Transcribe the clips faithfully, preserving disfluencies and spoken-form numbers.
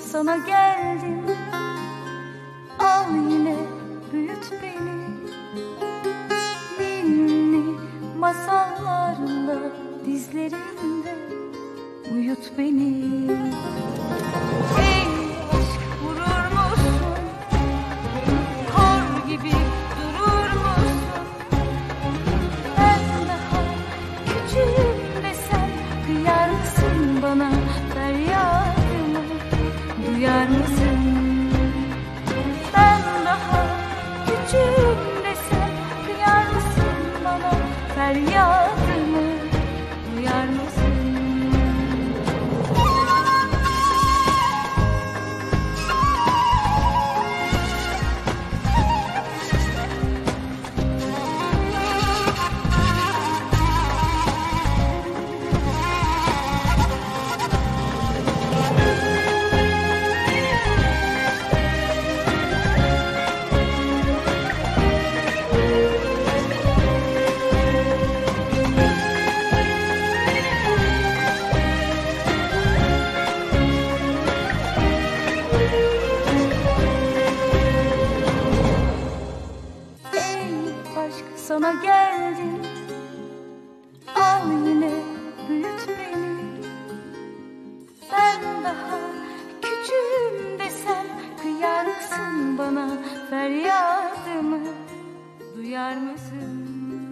sana geldim. Al yine büyüt beni, ninni masallarla dizlerinde uyut beni. Ey aşk, vurur musun? Kor gibi durur musun? Ben daha küçüğüm desem kıyar mısın bana? Feryadımı duyar mısın? Ben daha küçüğüm desem kıyar mısın bana? Feryadımı duyar mısın? Sana geldim, al yine büyüt beni. Ben daha küçüğüm desem kıyar mısın bana? Feryadımı duyar mısın?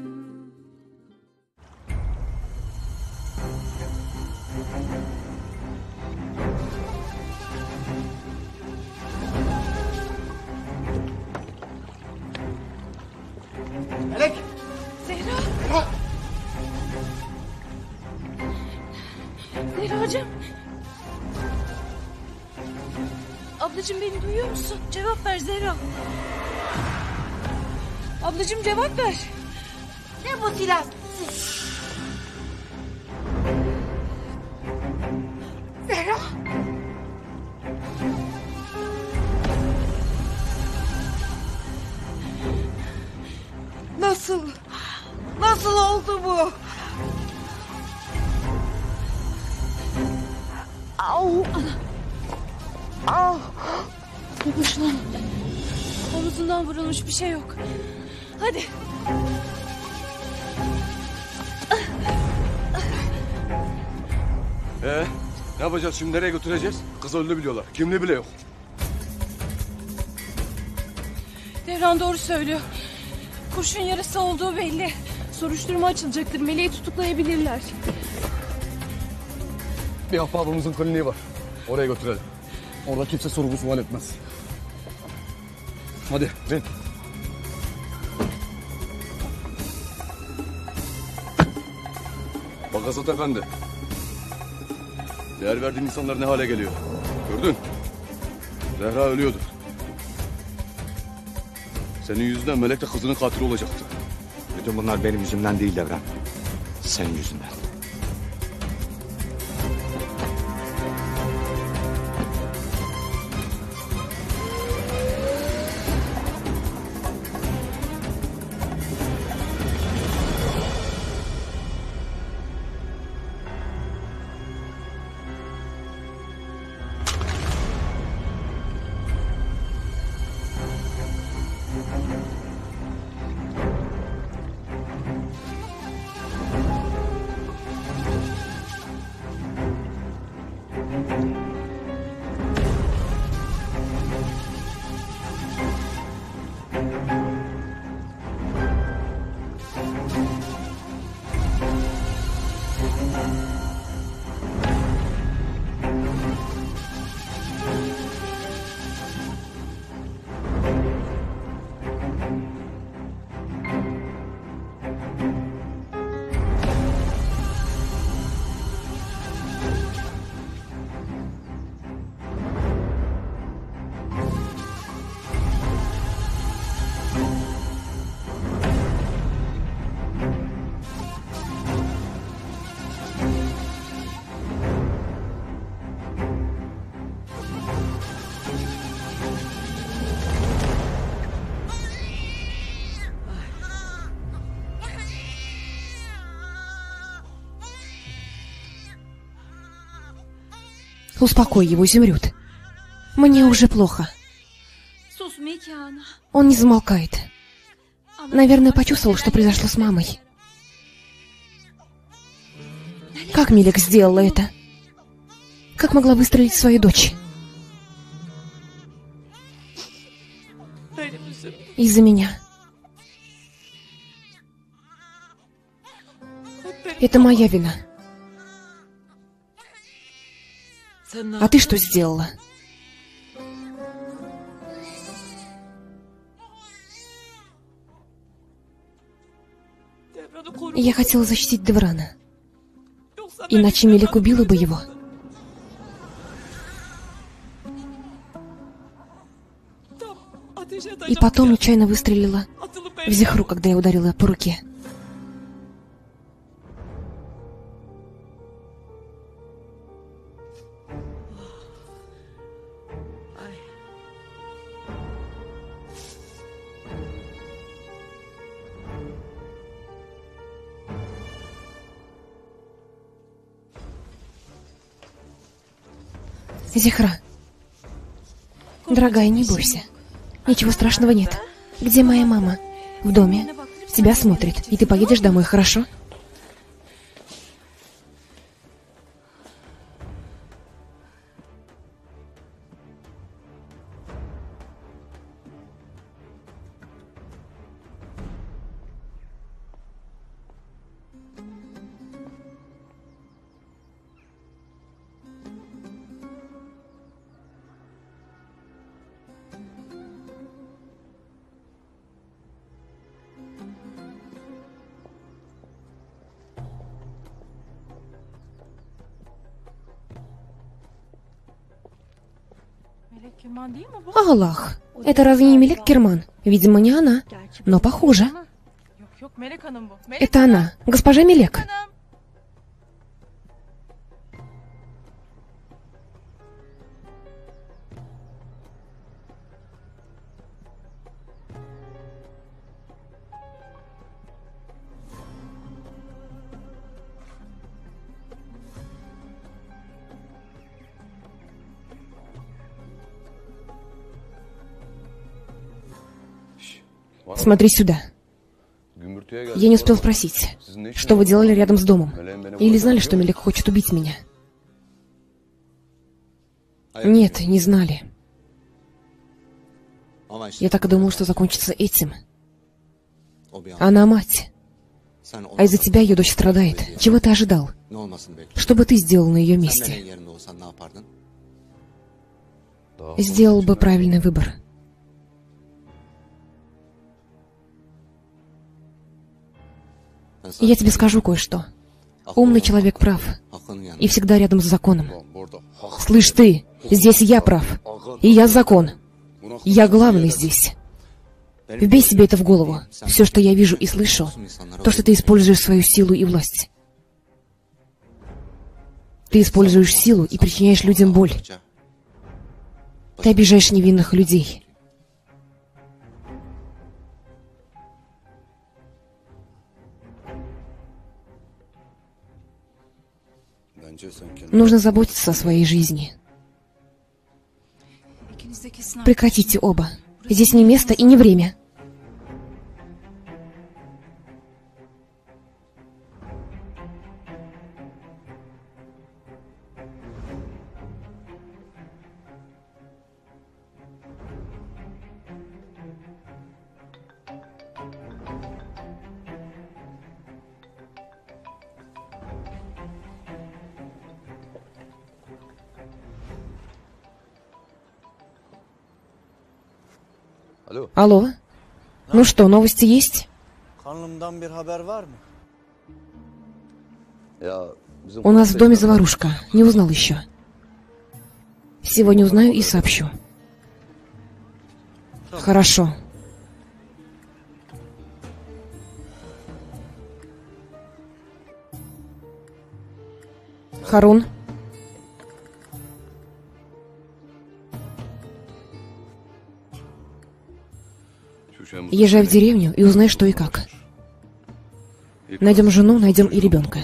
Melek! Zehra! Zehra! Zehracığım! Ablacığım, beni duyuyor musun? Cevap ver Zehra! Ablacığım, cevap ver! Ne bu silah? Zehra! Nasıl? Nasıl oldu bu? Au! Au! Boşuna. Omuzundan vurulmuş, bir şey yok. Hadi. Ee, ne yapacağız şimdi, nereye götüreceğiz? Kız öldü biliyorlar, kimliği bile yok. Devran doğru söylüyor. Kurşun yarası olduğu belli. Soruşturma açılacaktır. Meleği tutuklayabilirler. Bir ahbabımızın kliniği var. Oraya götürelim. Orada kimse sorgu sual etmez. Hadi bin. Bak Azat Efendi. Değer verdiğin insanlar ne hale geliyor. Gördün. Zehra ölüyordu. Senin yüzünden Melek de kızının katili olacaktı. Bütün bunlar benim yüzümden değil Devran. Senin yüzünden. Успокой его, Зимрюд. Мне уже плохо. Он не замолкает. Наверное, почувствовал, что произошло с мамой. Как Мелек сделала это? Как могла выстрелить в свою дочь? Из-за меня. Это моя вина. А ты что сделала? Я хотела защитить Деврана. Иначе Мелек убила бы его. И потом нечаянно выстрелила в Зихру, когда я ударила по руке. Зихра, дорогая, не бойся. Ничего страшного нет. Где моя мама? В доме. Тебя смотрит. И ты поедешь домой, хорошо? Аллах, это разве не Мелек Керман? Видимо, не она, но похоже. Это она, госпожа Мелек. Смотри сюда. Я не успел спросить, что вы делали рядом с домом? Или знали, что Мелек хочет убить меня? Нет, не знали. Я так и думал, что закончится этим. Она мать. А из-за тебя ее дочь страдает. Чего ты ожидал? Что бы ты сделал на ее месте? Сделал бы правильный выбор. Я тебе скажу кое-что. Умный человек прав. И всегда рядом с законом. Слышь ты, здесь я прав. И я закон. Я главный здесь. Вбей себе это в голову. Все, что я вижу и слышу, то, что ты используешь свою силу и власть. Ты используешь силу и причиняешь людям боль. Ты обижаешь невинных людей. Нужно заботиться о своей жизни. Прекратите оба. Здесь не место и не время. Алло. Ну что, новости есть? У нас в доме заварушка. Не узнал еще. Сегодня узнаю и сообщу. Хорошо. Харун. Езжай в деревню и узнай, что и как. Найдем жену, найдем и ребенка.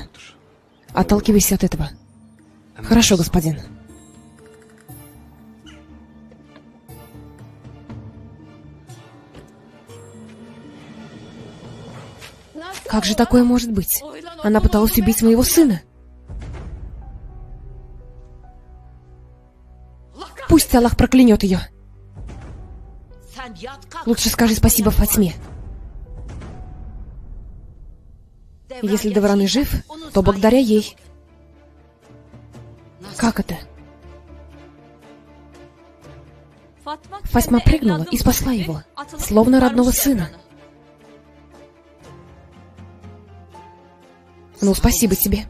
Отталкивайся от этого. Хорошо, господин. Как же такое может быть? Она пыталась убить моего сына. Пусть Аллах проклянет ее. Лучше скажи спасибо Фатьме. Если Девран и жив, то благодаря ей. Как это? Фатьма прыгнула и спасла его, словно родного сына. Ну, спасибо тебе.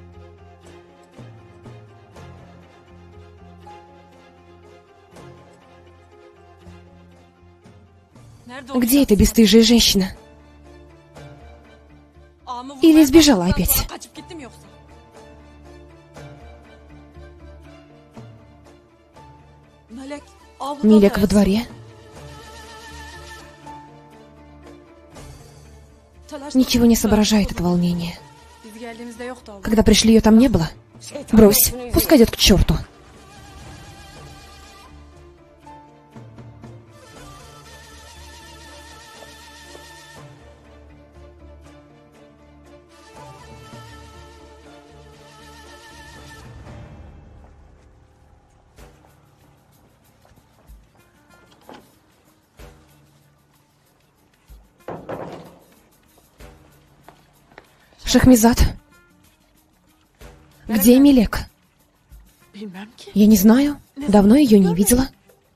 Где эта бесстыжая женщина? Или сбежала опять? Милек во дворе? Ничего не соображает от волнения. Когда пришли, ее там не было? Брось, пускай идет к черту. Шахмизад. Где Милек? Я не знаю. Давно ее не видела.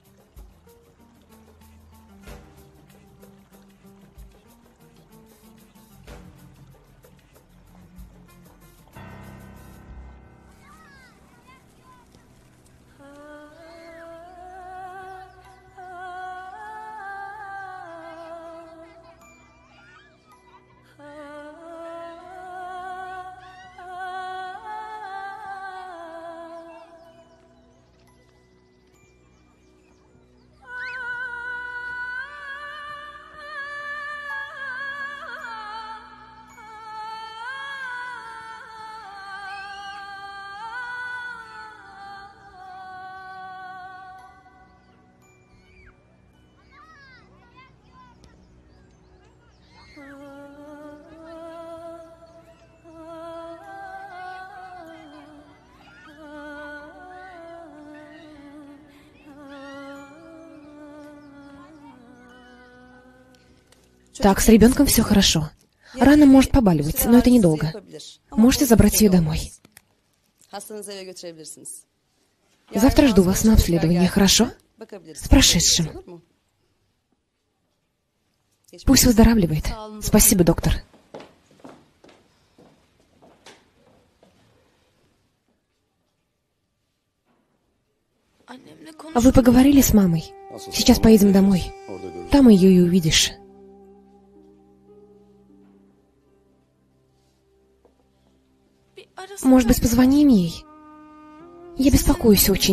Так, с ребенком все хорошо. Рана может побаливать, но это недолго. Можете забрать ее домой. Завтра жду вас на обследование, хорошо? С прошедшим. Пусть выздоравливает. Спасибо, доктор. А вы поговорили с мамой? Сейчас поедем домой. Там ее и увидишь. Может быть, позвоним ей? Я беспокоюсь очень.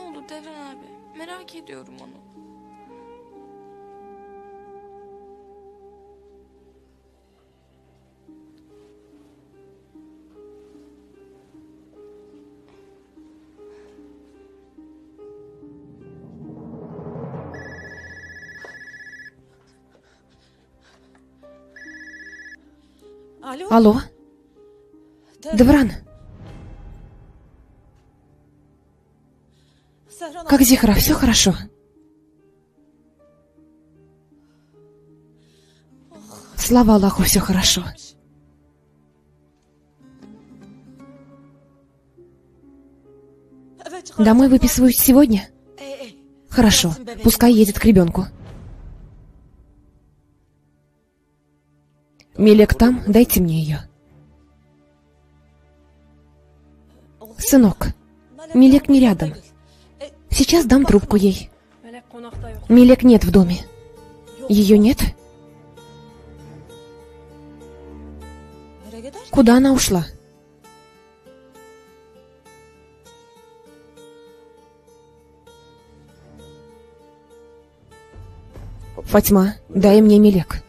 Алло? Девран? Как Зихра, все хорошо? Слава Аллаху, все хорошо. Домой выписывают сегодня? Хорошо, пускай едет к ребенку. Милек там, дайте мне ее. Сынок, Милек не рядом. Сейчас дам трубку ей. Милек нет в доме. Ее нет? Куда она ушла? Фатьма, дай мне Милек.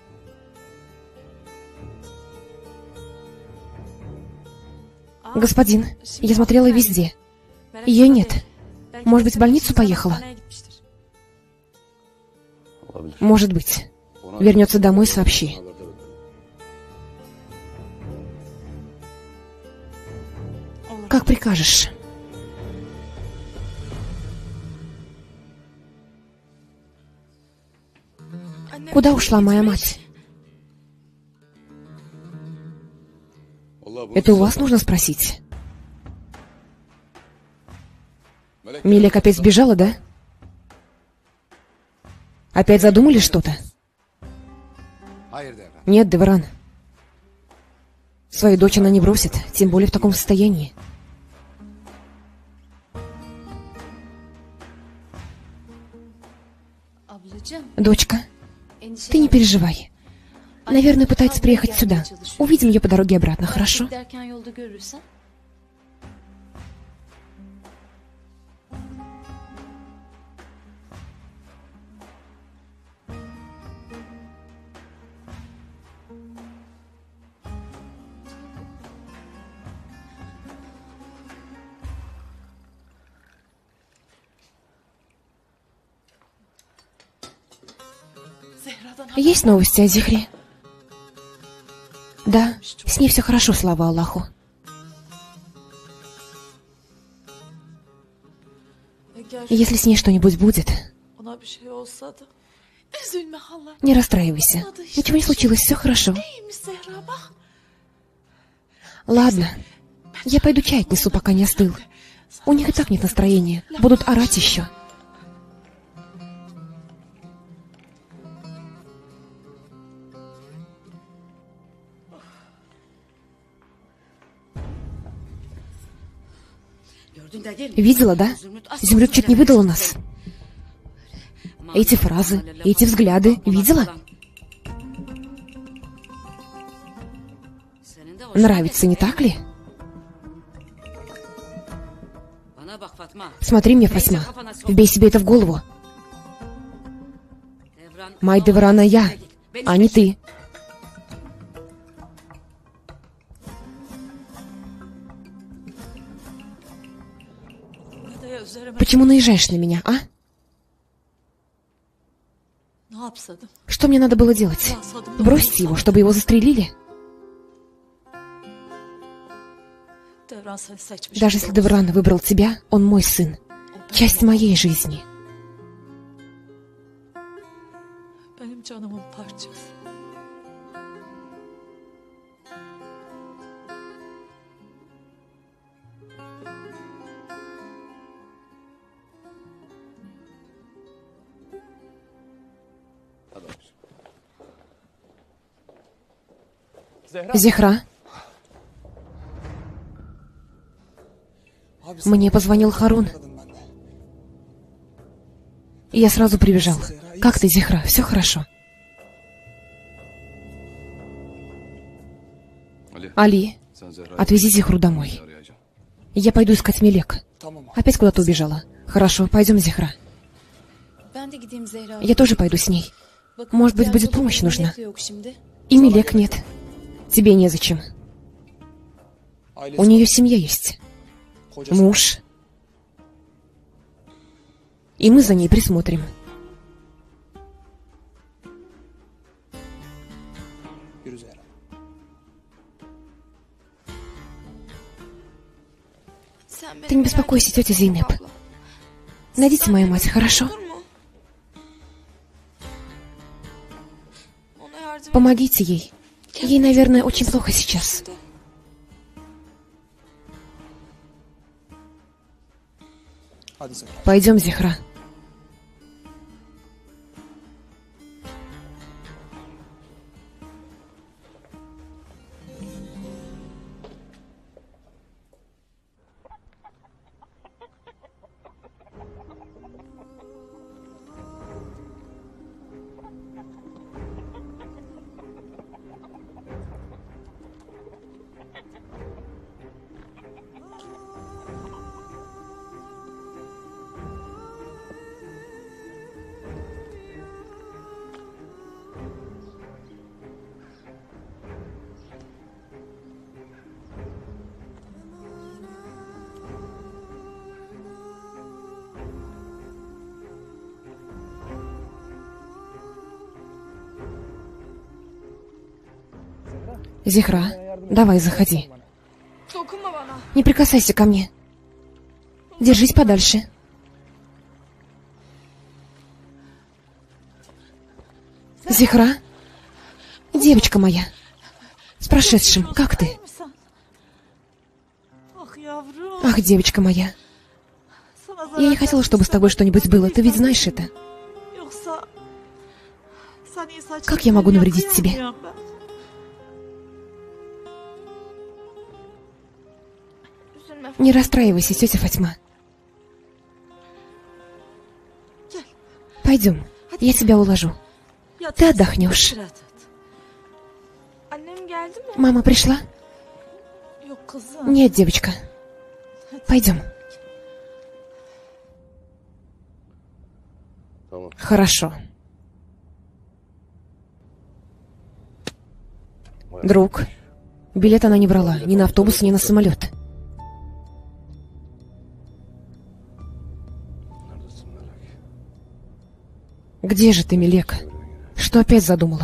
Господин, я смотрела везде. Ее нет. Может быть, в больницу поехала? Может быть. Вернется домой, сообщи. прикажешь? Куда ушла моя мать? Это у вас нужно спросить. Мелек опять сбежала, да? Опять задумали что-то? Нет, Девран. Свою дочь она не бросит, тем более в таком состоянии. Дочка, ты не переживай. Наверное, пытается приехать сюда. Увидим ее по дороге обратно, хорошо? Есть новости о Зихре? Да, с ней все хорошо, слава Аллаху. Если с ней что-нибудь будет, не расстраивайся. Ничего не случилось, все хорошо. Ладно, я пойду чай отнесу, пока не остыл. У них и так нет настроения, будут орать еще. Видела, да? Зümrüt чуть не выдала нас. Эти фразы, эти взгляды. Видела? Нравится, не так ли? Смотри мне, Фатьма. Вбей себе это в голову. Май Деврана я, а не ты. Почему наезжаешь на меня, а? Что мне надо было делать? Бросить его, чтобы его застрелили? Даже если Девран выбрал тебя, он мой сын. Часть моей жизни. Зихра. Мне позвонил Харун. И я сразу прибежал. Как ты, Зихра? Все хорошо? Али, отвези Зихру домой. Я пойду искать Мелек. Опять куда-то убежала. Хорошо, пойдем, Зихра. Я тоже пойду с ней. Может быть, будет помощь нужна. И Мелек нет. Тебе незачем. У нее семья есть. Муж. И мы за ней присмотрим. Ты не беспокойся, тетя Зейнеп. Найдите мою мать, хорошо? Помогите ей. Ей, наверное, очень плохо сейчас. Пойдем, Зихра. Зихра, давай, заходи. Не прикасайся ко мне. Держись подальше. Зихра? Девочка моя. С прошедшим. Как ты? Ах, девочка моя. Я не хотела, чтобы с тобой что-нибудь было. Ты ведь знаешь это. Как я могу навредить тебе? Не расстраивайся, тетя Фатьма. Пойдем, я тебя уложу. Ты отдохнешь. Мама пришла? Нет, девочка. Пойдем. Хорошо. Друг, билет она не брала, ни на автобус, ни на самолет. Где же ты, Мелек? Что опять задумала?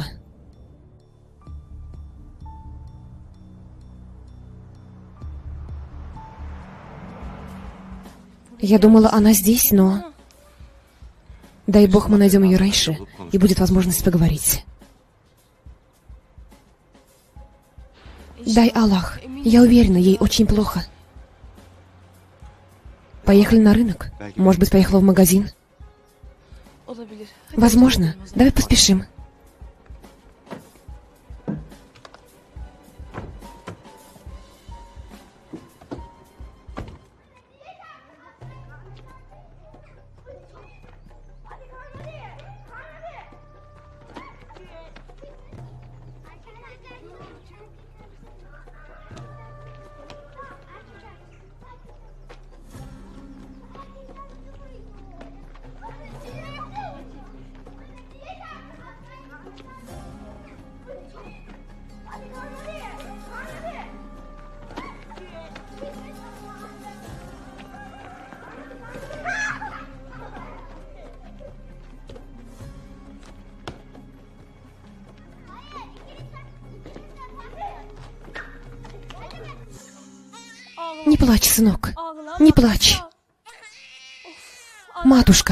Я думала, она здесь, но... Дай бог, мы найдем ее раньше, и будет возможность поговорить. Дай Аллах. Я уверена, ей очень плохо. Поехали на рынок? Может быть, поехала в магазин? Возможно. Давай поспешим. Не плачь, сынок. Не плачь. Матушка.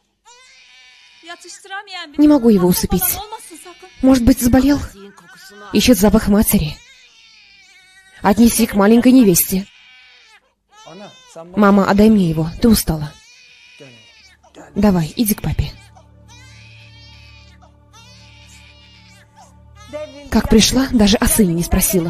Не могу его усыпить. Может быть, заболел? Ищет запах матери. Отнеси к маленькой невесте. Мама, отдай мне его. Ты устала. Давай, иди к папе. Как пришла, даже о сыне не спросила.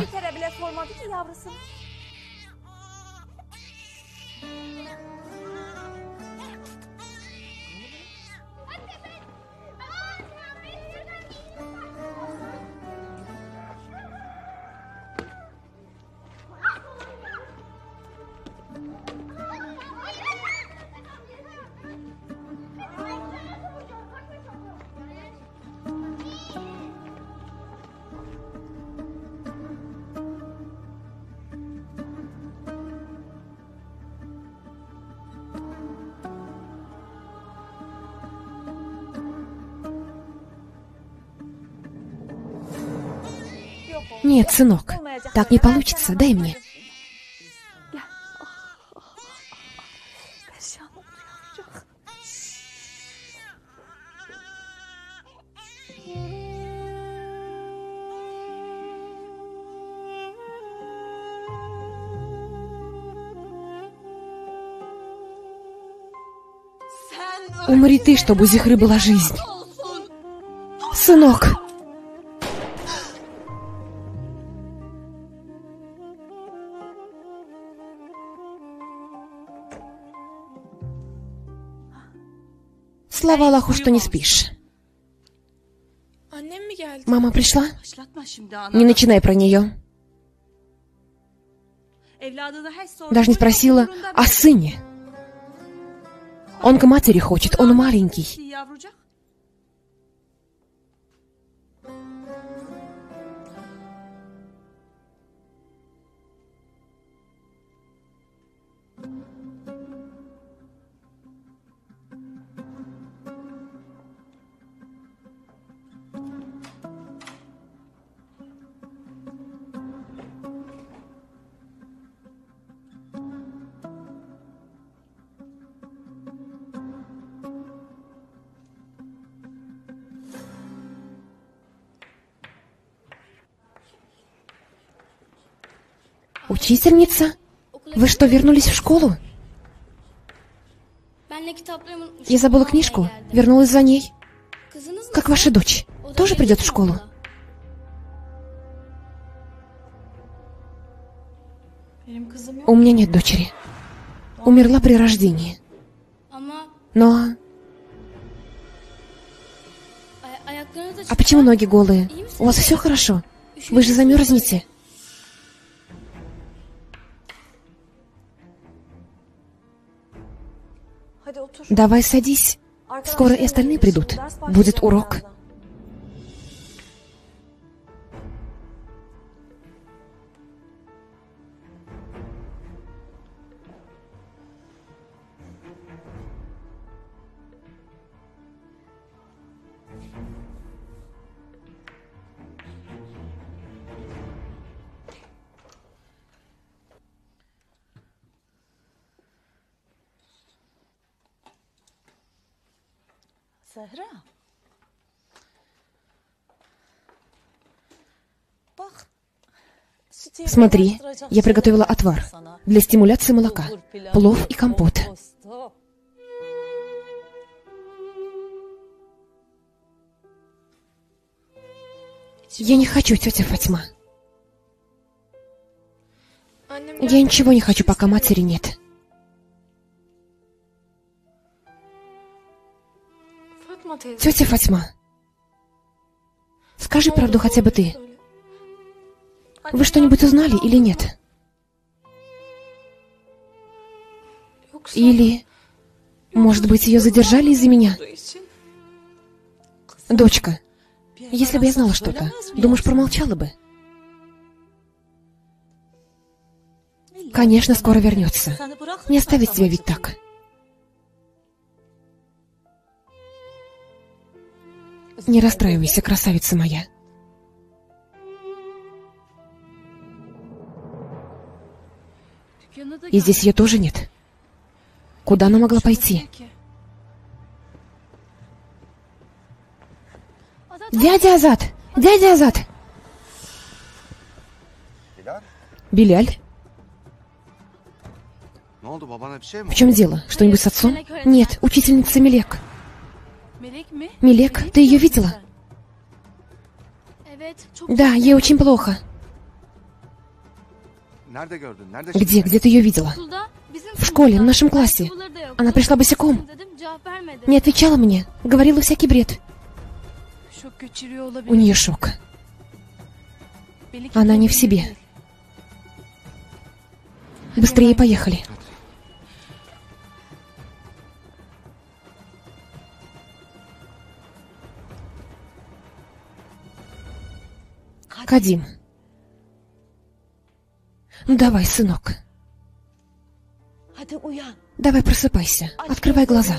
Нет, сынок, так не получится. Дай мне. Умри ты, чтобы у Зихры была жизнь. Сынок! Слава Аллаху, что не спишь. Мама пришла? Не начинай про нее. Даже не спросила о сыне. Он к матери хочет, он маленький. Учительница? Вы что, вернулись в школу? Я забыла книжку, вернулась за ней. Как ваша дочь? Тоже придет в школу? У меня нет дочери. Умерла при рождении. Но... А почему ноги голые? У вас все хорошо? Вы же замерзнете. Давай садись. Скоро и остальные придут. Будет урок. Смотри, я приготовила отвар для стимуляции молока, плов и компот. Я не хочу, тетя Фатьма. Я ничего не хочу, пока матери нет. Тетя Фатьма, скажи правду хотя бы ты. Вы что-нибудь узнали или нет? Или, может быть, ее задержали из-за меня? Дочка, если бы я знала что-то, думаешь, промолчала бы? Конечно, скоро вернется. Не оставить тебя ведь так. Не расстраивайся, красавица моя. И здесь ее тоже нет. Куда она могла пойти? Дядя Азат! Дядя Азат! Биляль? В чем дело? Что-нибудь с отцом? Нет, учительница Мелек. Мелек, ты ее видела? Да, ей очень плохо. Где? Где ты ее видела? В школе, в нашем классе. Она пришла босиком. Не отвечала мне. Говорила всякий бред. У нее шок. Она не в себе. Быстрее поехали. Кадим. Ну давай, сынок. Давай просыпайся. Открывай глаза.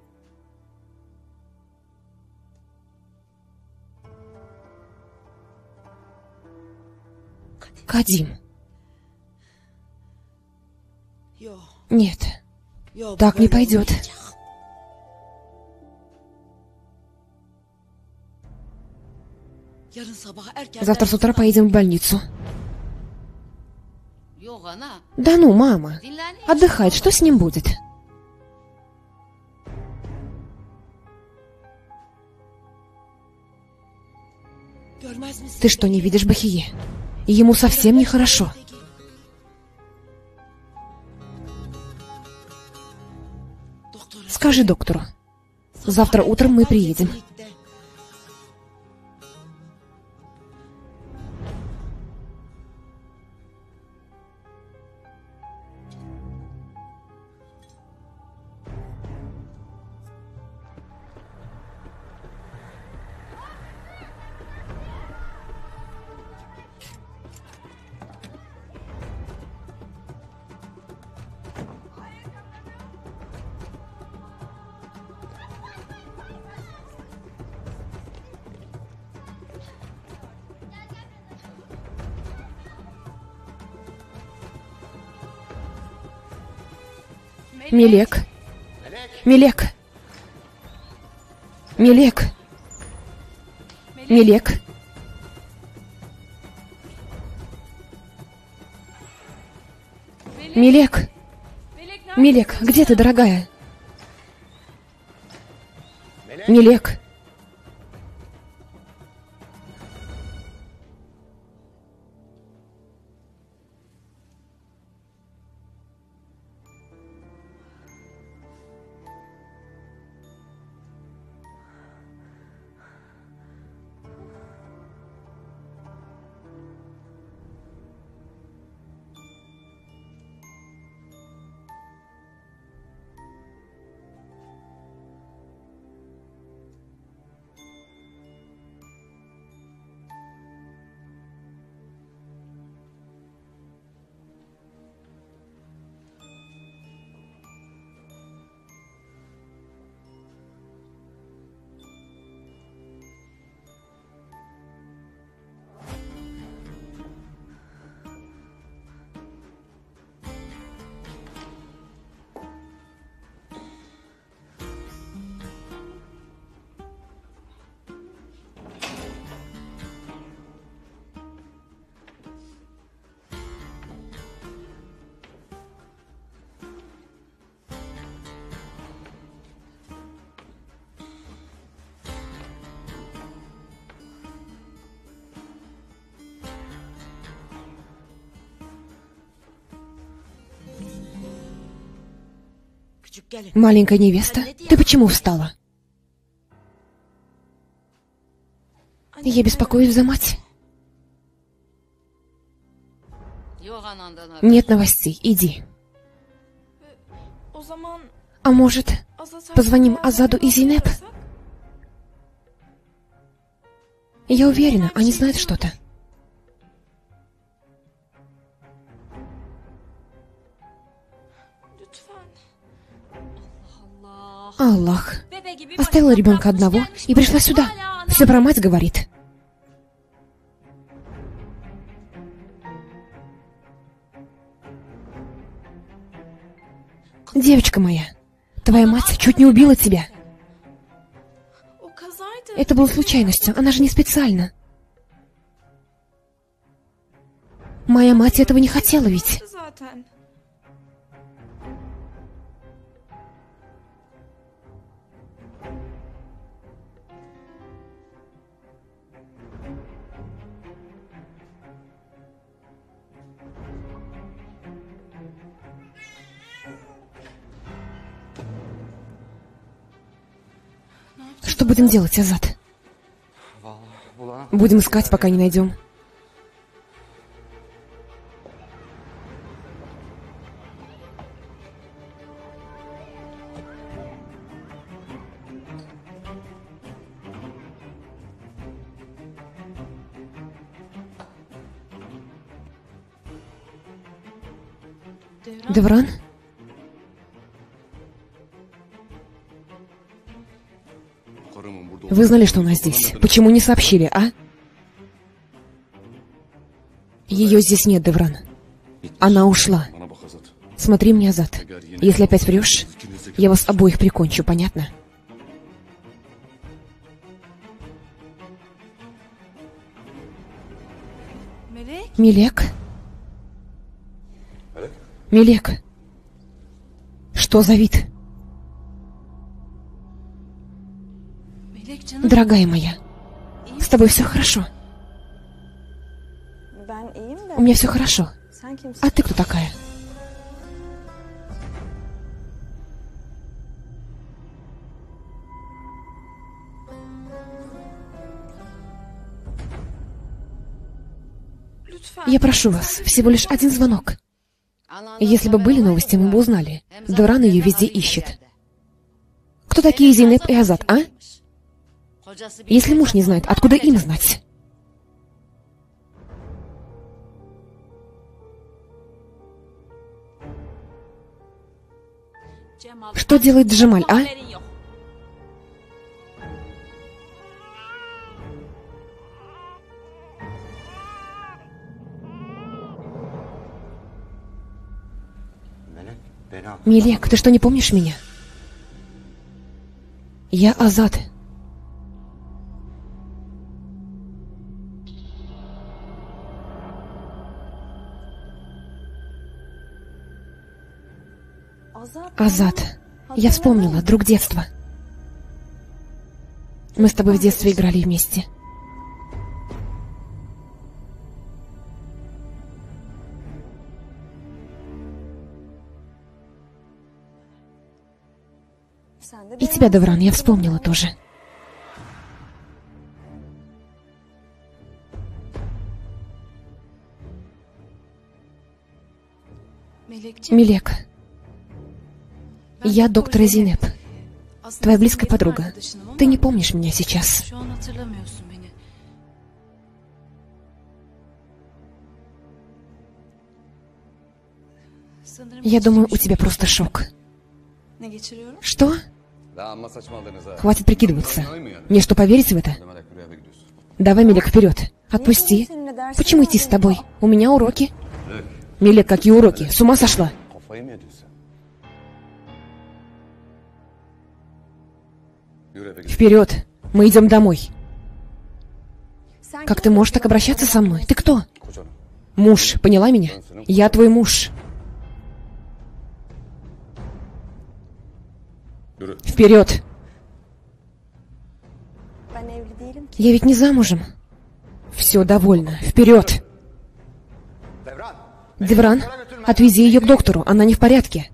Кадим. Нет. Так не пойдет. Завтра с утра поедем в больницу. Да ну, мама. Отдыхает, что с ним будет? Ты что, не видишь Бахие? Ему совсем нехорошо. Скажи доктору. Завтра утром мы приедем. Мелек. Мелек. Мелек. Мелек. Милек! Милек, где ты, дорогая? Милек! Маленькая невеста, ты почему встала? Я беспокоюсь за мать. Нет новостей, иди. А может, позвоним Азаду и Зейнеп? Я уверена, они знают что-то. Аллах. Оставила ребенка одного и пришла сюда. Все про мать говорит. Девочка моя, твоя мать чуть не убила тебя. Это было случайностью, она же не специально. Моя мать этого не хотела ведь. Что будем делать, Азат? Будем искать, пока не найдем. Девран? Вы знали, что она здесь. Почему не сообщили, а? Ее здесь нет, Девран. Она ушла. Смотри мне, Азат. Если опять врешь, я вас обоих прикончу, понятно? Милек? Милек? Что за вид? Дорогая моя, с тобой все хорошо? У меня все хорошо. А ты кто такая? Я прошу вас, всего лишь один звонок. Если бы были новости, мы бы узнали. Девран ее везде ищет. Кто такие Зейнеп и Азат, а? Если муж не знает, откуда им знать? Что делает Джемаль, а? Милек, ты что, не помнишь меня? Я Азат. Азат, я вспомнила, друг детства. Мы с тобой в детстве играли вместе. И тебя, Девран, я вспомнила тоже. Мелек, я доктор Зейнеп, твоя близкая подруга. Ты не помнишь меня сейчас. Я думаю, у тебя просто шок. Что? Хватит прикидываться. Мне что, поверить в это? Давай, Мелек, вперед. Отпусти. Почему идти с тобой? У меня уроки. Мелек, какие уроки? С ума сошла? Вперед. Мы идем домой. Как ты можешь так обращаться со мной? Ты кто? Муж. Поняла меня? Я твой муж. Вперед! Я ведь не замужем. Все, довольно. Вперед! Девран, отвези ее к доктору, она не в порядке.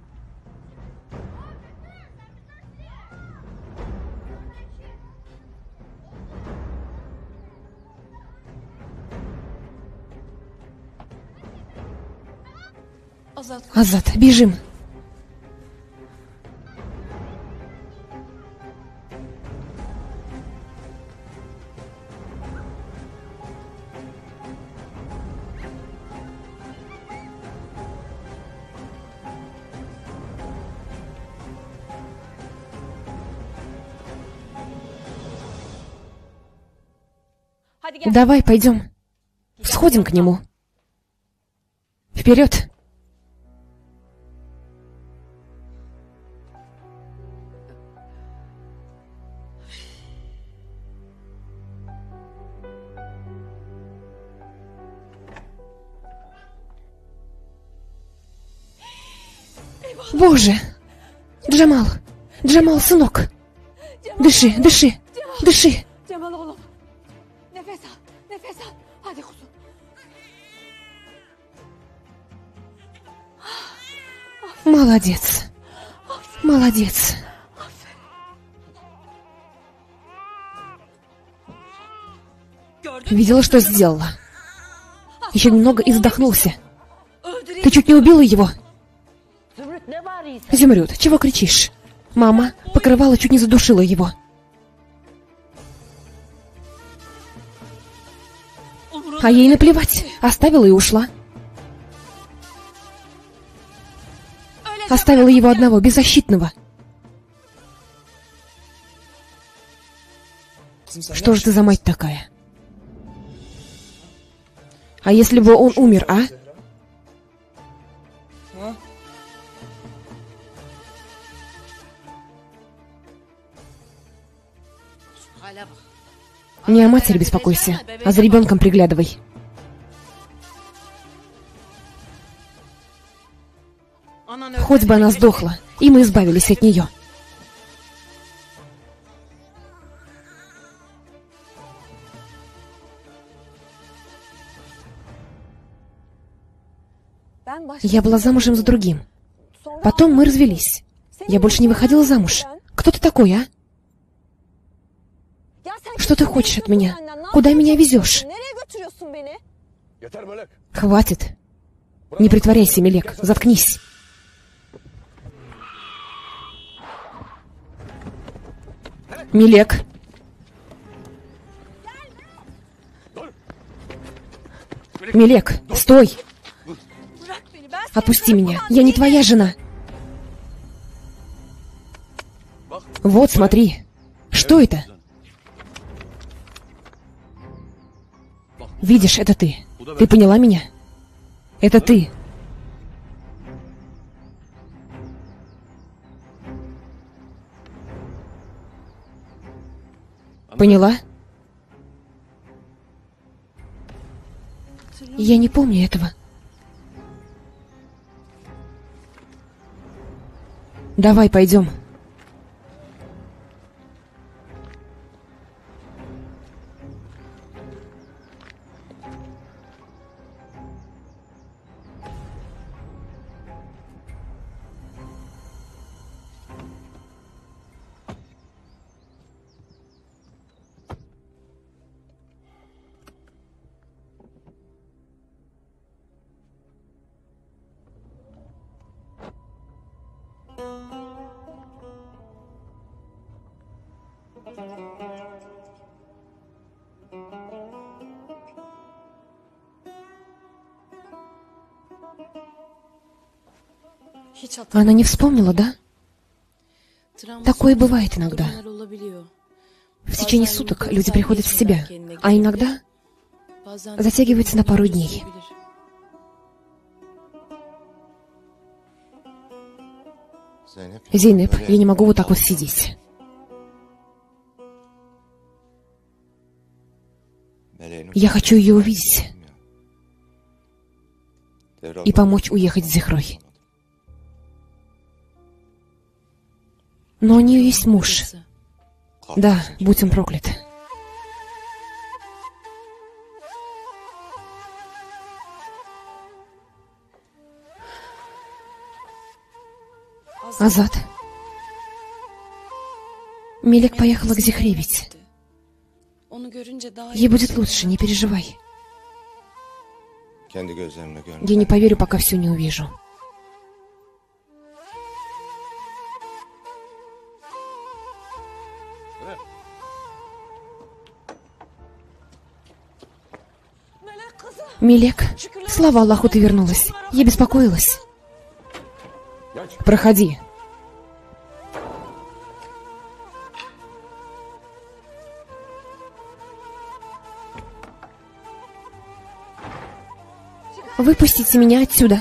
Азат, бежим! Давай, пойдем. Сходим к нему. Вперед! Боже! Джамал! Джамал, сынок! Дыши, дыши, дыши! Молодец. Молодец. Видела, что сделала? Еще немного и задохнулся. Ты чуть не убила его? Зюмрюд, чего кричишь? Мама покрывала, чуть не задушила его. А ей наплевать. Оставила и ушла. Оставила его одного, беззащитного. Что же ты за мать такая? А если бы он умер, а? Не о матери беспокойся, а за ребенком приглядывай. Хоть бы она сдохла, и мы избавились от нее. Я была замужем за другим. Потом мы развелись. Я больше не выходила замуж. Кто ты такой, а? Что ты хочешь от меня? Куда меня везешь? Хватит. Не притворяйся, Мелек. Заткнись. Мелек. Мелек, стой. Отпусти меня. Я не твоя жена. Вот, смотри. Что это? Видишь, это ты. Ты поняла меня? Это ты. Поняла? Я не помню этого. Давай, пойдем. Она не вспомнила, да? Такое бывает иногда. В течение суток люди приходят в себя, а иногда затягивается на пару дней. Зейнеп, я не могу вот так вот сидеть. Я хочу ее увидеть и помочь уехать с Зихрой. Но у нее есть муж. Да, будь он проклят. Азат. Мелек поехала к Зихре ведь. Ей будет лучше, не переживай. Я не поверю, пока все не увижу. Мелек, слава Аллаху, ты вернулась. Я беспокоилась. Проходи. Выпустите меня отсюда.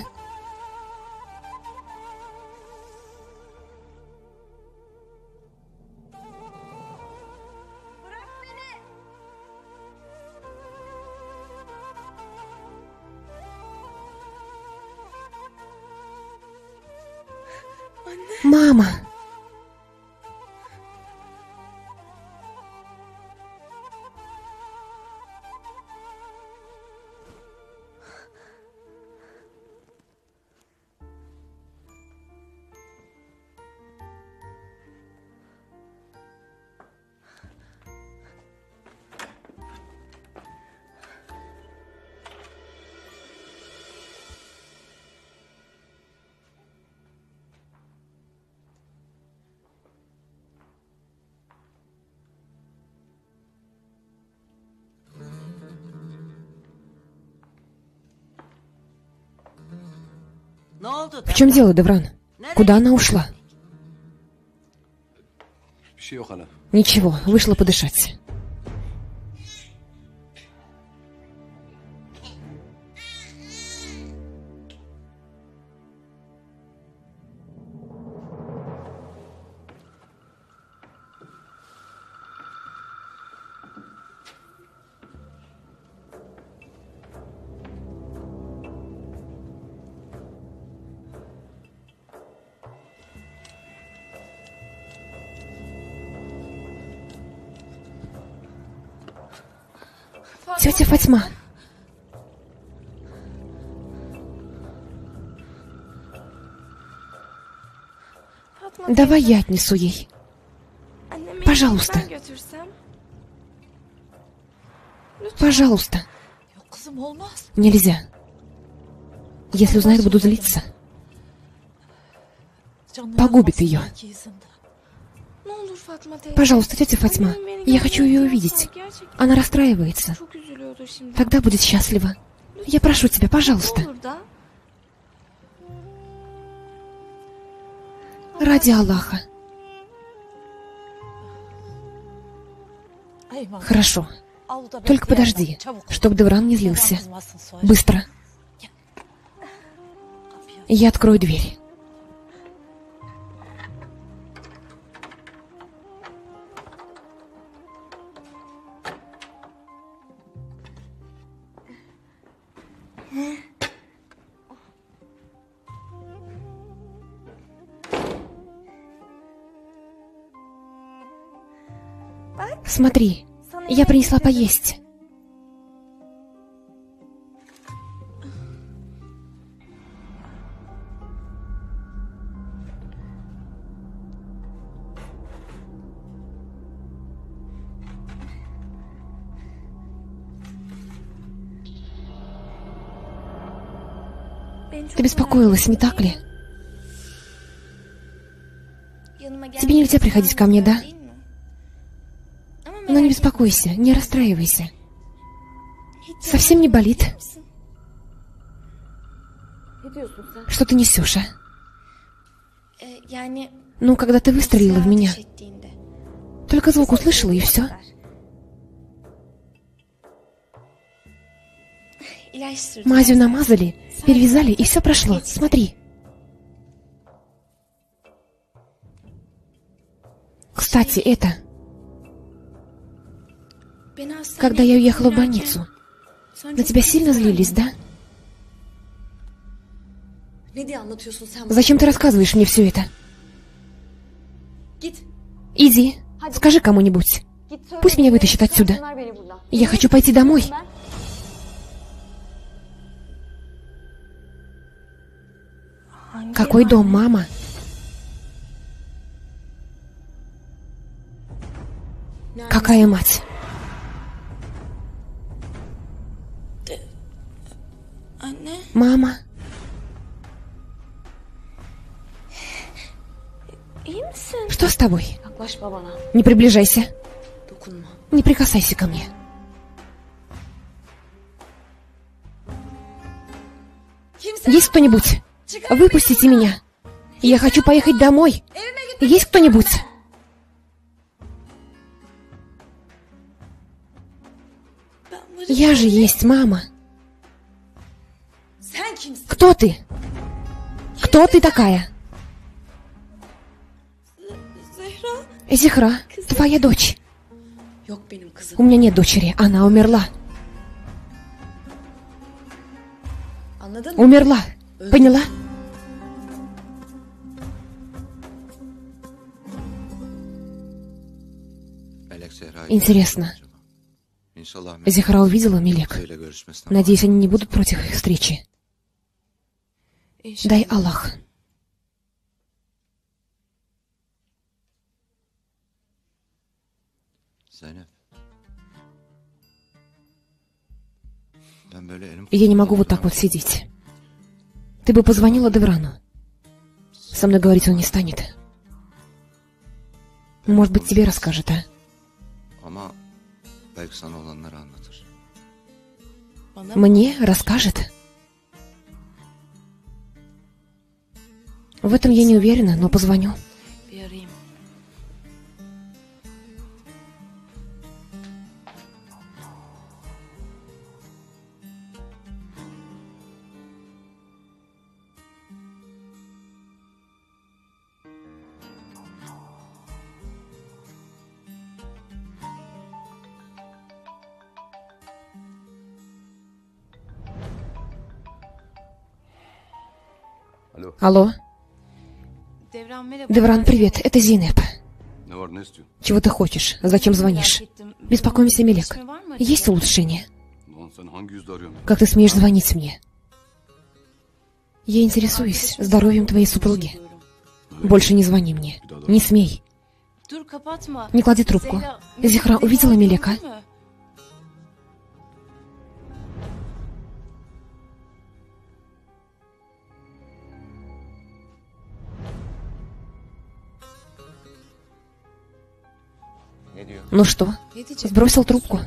Мама! В чем дело, Девран? Куда она ушла? Ничего, вышла подышать. Тетя Фатьма. Давай я отнесу ей. Пожалуйста. Пожалуйста. Нельзя. Если узнает, буду злиться. Погубит ее. Пожалуйста, тетя Фатьма, я хочу ее увидеть. Она расстраивается. Тогда будет счастлива. Я прошу тебя, пожалуйста. Ради Аллаха. Хорошо. Только подожди, чтоб Девран не злился. Быстро. Я открою дверь. Смотри, я принесла поесть. Ты беспокоилась, не так ли? Тебе нельзя приходить ко мне, да? Но не беспокойся, не расстраивайся. Совсем не болит. Что ты несешь, а? Ну, когда ты выстрелила в меня. Только звук услышала, и все. Мазью намазали, перевязали, и все прошло. Смотри. Кстати, это... Когда я уехала в больницу, на тебя сильно злились, да? Зачем ты рассказываешь мне все это? Иди, скажи кому-нибудь. Пусть меня вытащат отсюда. Я хочу пойти домой. Какой дом, мама? Какая мать? Мама? Что с тобой? Не приближайся. Не прикасайся ко мне. Есть кто-нибудь? Выпустите меня. Я хочу поехать домой. Есть кто-нибудь? Я же есть, мама. Кто ты? Кто ты такая? Зехра, твоя дочь. У меня нет дочери, она умерла. Умерла, поняла? Интересно, Зехра увидела Мелек? Надеюсь, они не будут против их встречи. Дай Аллах. Я не могу вот так вот сидеть. Ты бы позвонила Деврану. Со мной говорить он не станет. Может быть, тебе расскажет, а? Мне расскажет? В этом я не уверена, но позвоню. Алло. Девран, привет, это Зейнеп. Чего ты хочешь? Зачем звонишь? Беспокоимся, Мелек. Есть улучшение? Как ты смеешь звонить мне? Я интересуюсь здоровьем твоей супруги. Больше не звони мне. Не смей. Не клади трубку. Зехра увидела Мелека? Ну что, сбросил трубку?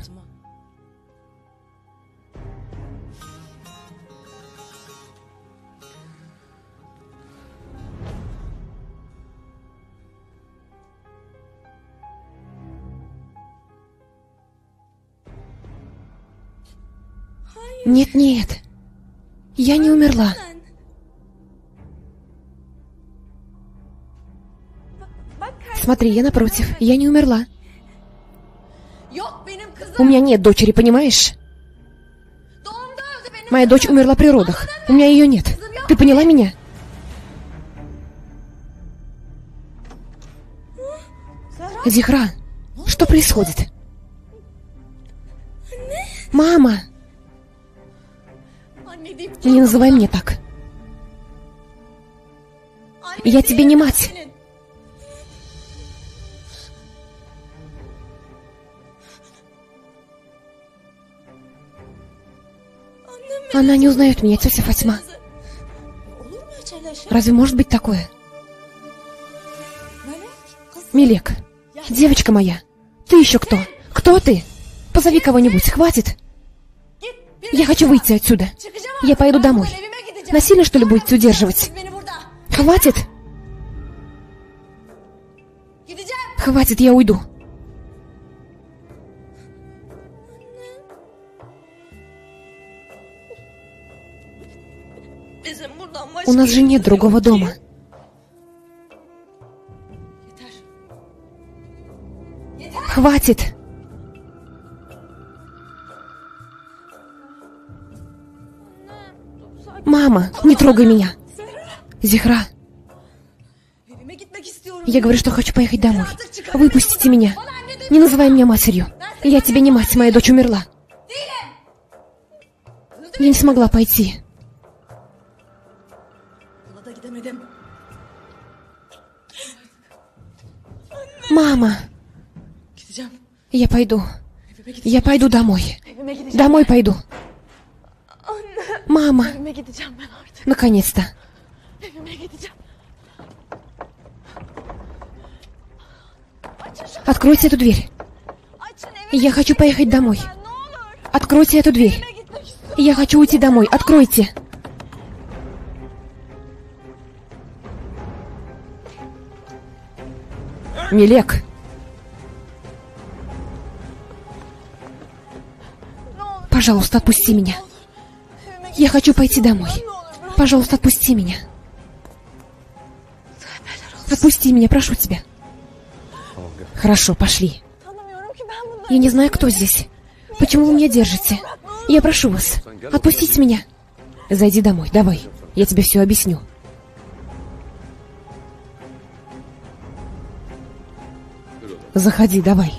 Нет, нет, я не умерла. Смотри, я напротив, я не умерла. У меня нет дочери, понимаешь? Моя дочь умерла при родах. У меня ее нет. Ты поняла меня? Зехра, что Что происходит? Мама! Не называй меня так. Я тебе не мать. Она не узнает меня, тетя Фатьма. Разве может быть такое? Мелек, девочка моя, ты еще кто? Кто ты? Позови кого-нибудь, хватит. Я хочу выйти отсюда. Я поеду домой. Насильно, что ли, будете удерживать? Хватит. Хватит, я уйду. У нас же нет другого дома. Хватит! Мама, не трогай меня! Зихра! Я говорю, что хочу поехать домой. Выпустите меня! Не называй меня матерью. Я тебе не мать, моя дочь умерла. Я не смогла пойти. Мама! Я пойду. Я пойду домой. Домой пойду. Мама! Наконец-то. Откройте эту дверь. Я хочу поехать домой. Откройте эту дверь. Я хочу уйти домой. Откройте. Мелек. Пожалуйста, отпусти меня. Я хочу пойти домой. Пожалуйста, отпусти меня. Отпусти меня, прошу тебя. Хорошо, пошли. Я не знаю, кто здесь. Почему вы меня держите? Я прошу вас, отпустите меня. Зайди домой, давай. Я тебе все объясню. Заходи, давай.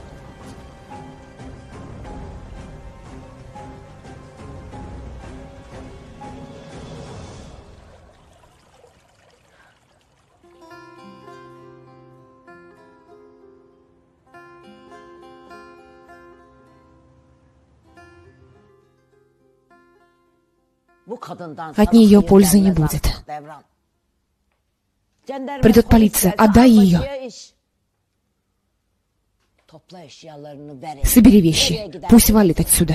От нее пользы не будет. Придет полиция, отдай ее. Собери вещи, пусть валит отсюда.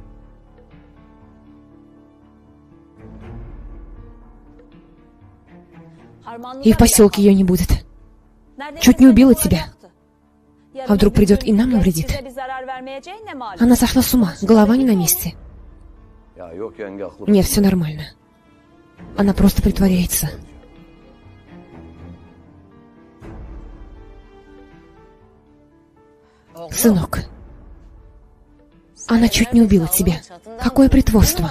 И в поселке ее не будет. Чуть не убила тебя. А вдруг придет и нам навредит? Она сошла с ума, голова не на месте. Нет, все нормально. Она просто притворяется. Сынок, она чуть не убила тебя. Какое притворство?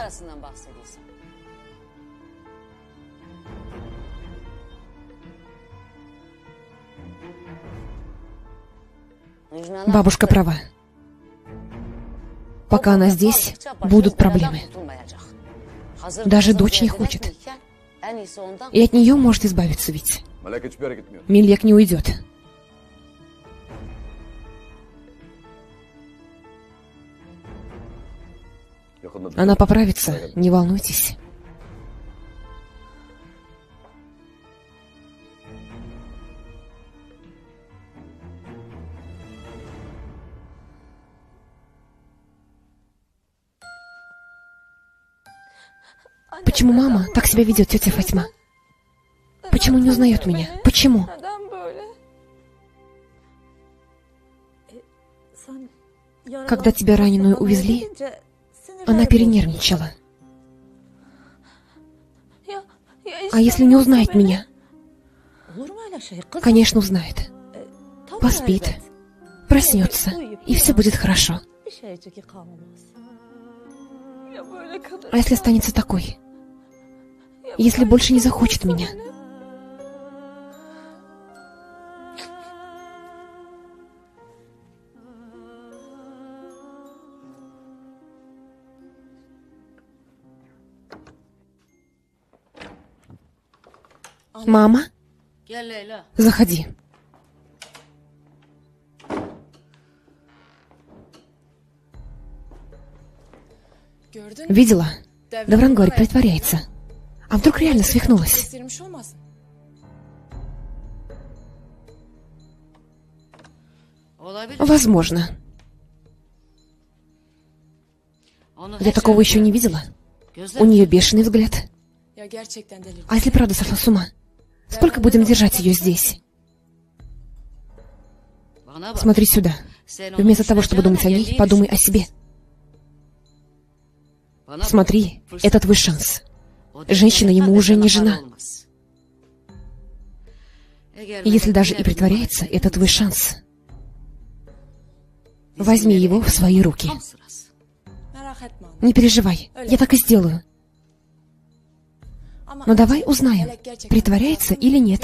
Бабушка права. Пока она здесь, будут проблемы. Даже дочь не хочет. И от нее может избавиться ведь. Мелек не уйдет. Она поправится, не волнуйтесь. Почему мама так себя ведет, тетя Фатьма? Почему не узнает меня? Почему? Когда тебя раненую увезли, она перенервничала. А если не узнает меня? Конечно, узнает. Поспит, проснется, и все будет хорошо. А если останется такой? Если больше не захочет меня? Мама, Gel Leyla. заходи. Видела? Девран говорит, притворяется. А вдруг реально свихнулась? Olabilir. Возможно. Onu Я her такого şey еще не видела. gözler- У нее бешеный взгляд. А если правда сошла с ума? Сколько будем держать ее здесь? Bana bak. Смотри сюда. Sen Вместо onu того, чтобы думать о ней, düşüneceğine подумай geldiğini о себе. Bana bak. Смотри, это твой шанс. O da Женщина senin ему уже не kadar жена. olmaz. Eğer И если melek даже yine и bir притворяется, numara это твой шанс. Возьми его в свои руки. tam sırası. Не переживай, я так и сделаю. Но давай узнаем, притворяется или нет.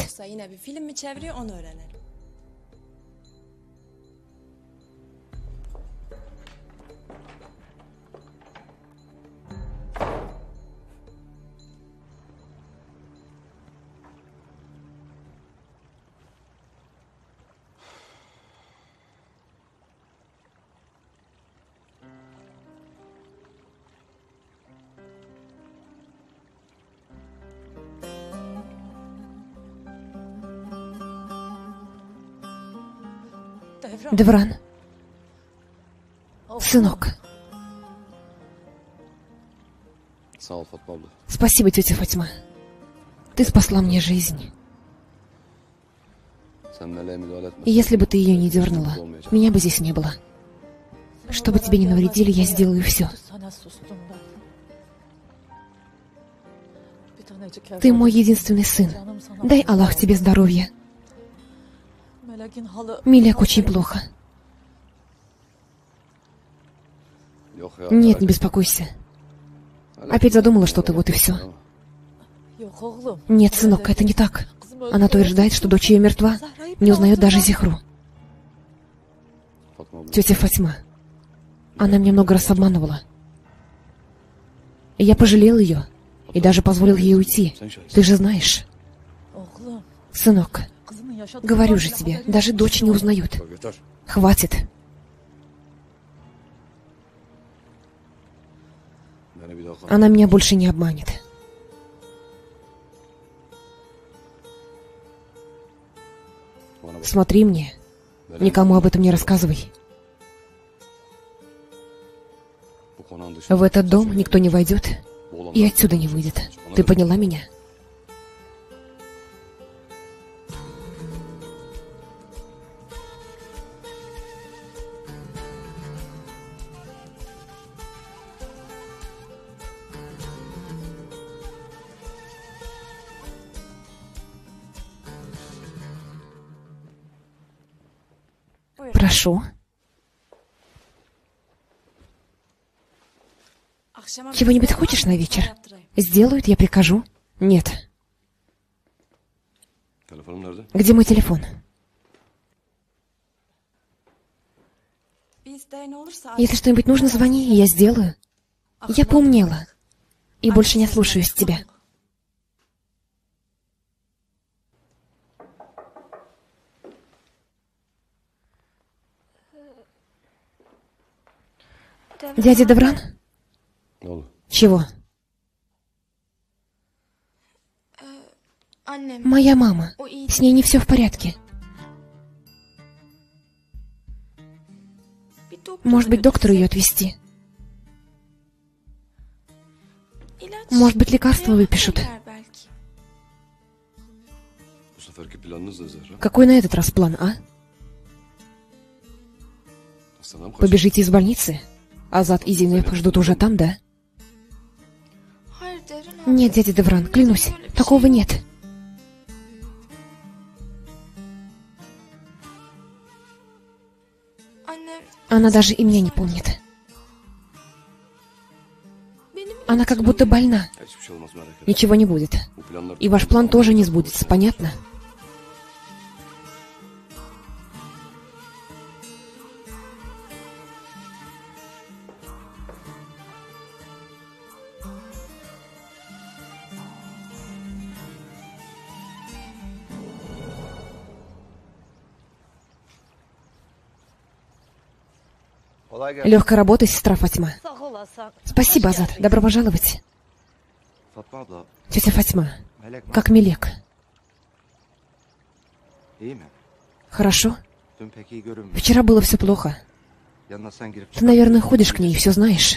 Девран. Сынок. Sağ ol Fatma abla. Спасибо, тетя Фатьма. Ты спасла мне жизнь. Sen meleğe müdahale etme. И если бы ты ее не дернула, меня бы здесь не было. Чтобы тебе не навредили, я сделаю все. Ты мой единственный сын. Дай Аллах тебе здоровья. Милек очень плохо. Yok ya. Нет, не беспокойся. Опять задумала что-то, вот и все. Нет, сынок, это не так. Она утверждает, что дочь ее мертва. Не узнает даже Зихру. Fatma abla. Тетя Фатьма. Она меня много раз обманывала. Я пожалел ее и даже позволил ей уйти. Ты же знаешь. Сынок, говорю же тебе, даже дочь не узнают. Bak yeter. Хватит. Beni bir daha kan. Она меня больше не обманет. Bana bak. Смотри мне. Никому об этом не рассказывай. Bu konağın dışında В этот дом никто не войдет bu olanlar- и отсюда не выйдет. Ты поняла меня? Прошу. Чего-нибудь хочешь на вечер? Сделают, я прикажу. Нет. Telefonum nerede? Где мой телефон? Если что-нибудь нужно, звони, и я сделаю. Я поумнела. И больше не слушаюсь тебя. Дядя Девран? Ne oldu? Чего? Моя мама. С ней не все в порядке. Может быть, доктору ее отвезти? Может быть, лекарства выпишут? Bu seferki planınız ne Zehra? Какой на этот раз план, а? Hastaneden mi kaçtın? Побежите из больницы? Азат и Зейнеп ждут уже там, да? Нет, дядя Девран, клянусь, такого нет. Она даже и меня не помнит. Она как будто больна. Hiçbir şey olmaz merak etme. Ничего не будет. Bu planlar... И ваш план тоже не сбудется, понятно? Легкой работы, сестра Фатьма. Sağ olasın. Спасибо, Азат. Добро пожаловать. Тетя Фатьма, как Мелек? Хорошо? Вчера было все плохо. Ты, наверное, ходишь к ней и все знаешь.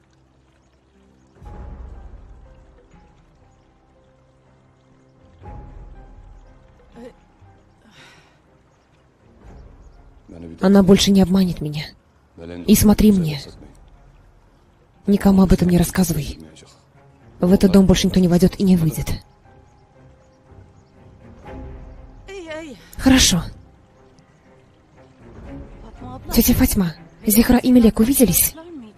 Она больше не обманет меня. И смотри мне. Никому об этом не рассказывай. В этот дом больше никто не войдет и не выйдет. Хорошо. Тетя Фатьма, Зихра и Мелек увиделись?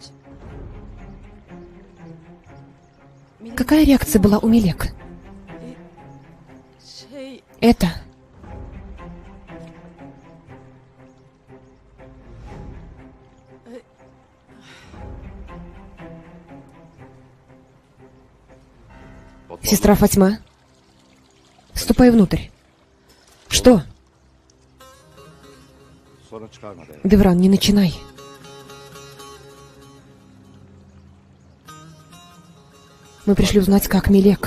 Какая реакция была у Мелек? Это... Сестра Фатьма, ступай внутрь. Что? Девран, не начинай. Мы пришли узнать, как Мелек.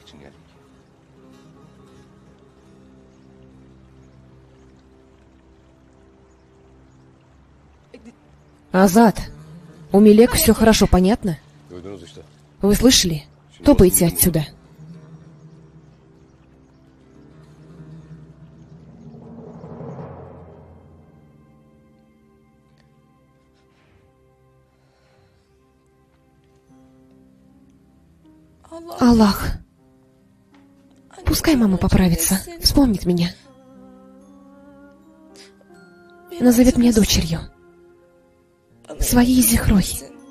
Азат, у Мелек все хорошо, понятно? Вы слышали? Топайте отсюда. Аллах. Пускай мама поправится, вспомнит меня. Назовет меня дочерью. Своей Зихрой.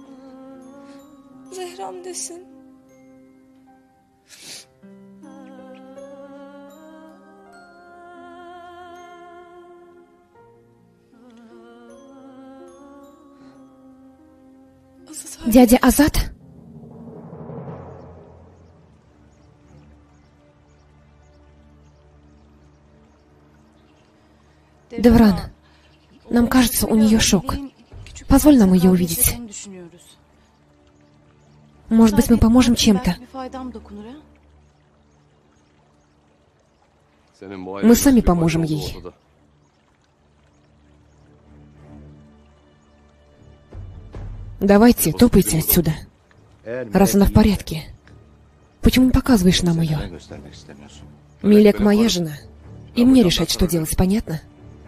Дядя Азат? Девран, нам кажется, у нее шок. Позволь нам ее увидеть. Может быть, мы поможем чем-то. Мы сами поможем ей. Давайте, топайте отсюда. Раз она в порядке. Почему не показываешь нам ее? Мелек моя жена. И мне решать, что делать, понятно?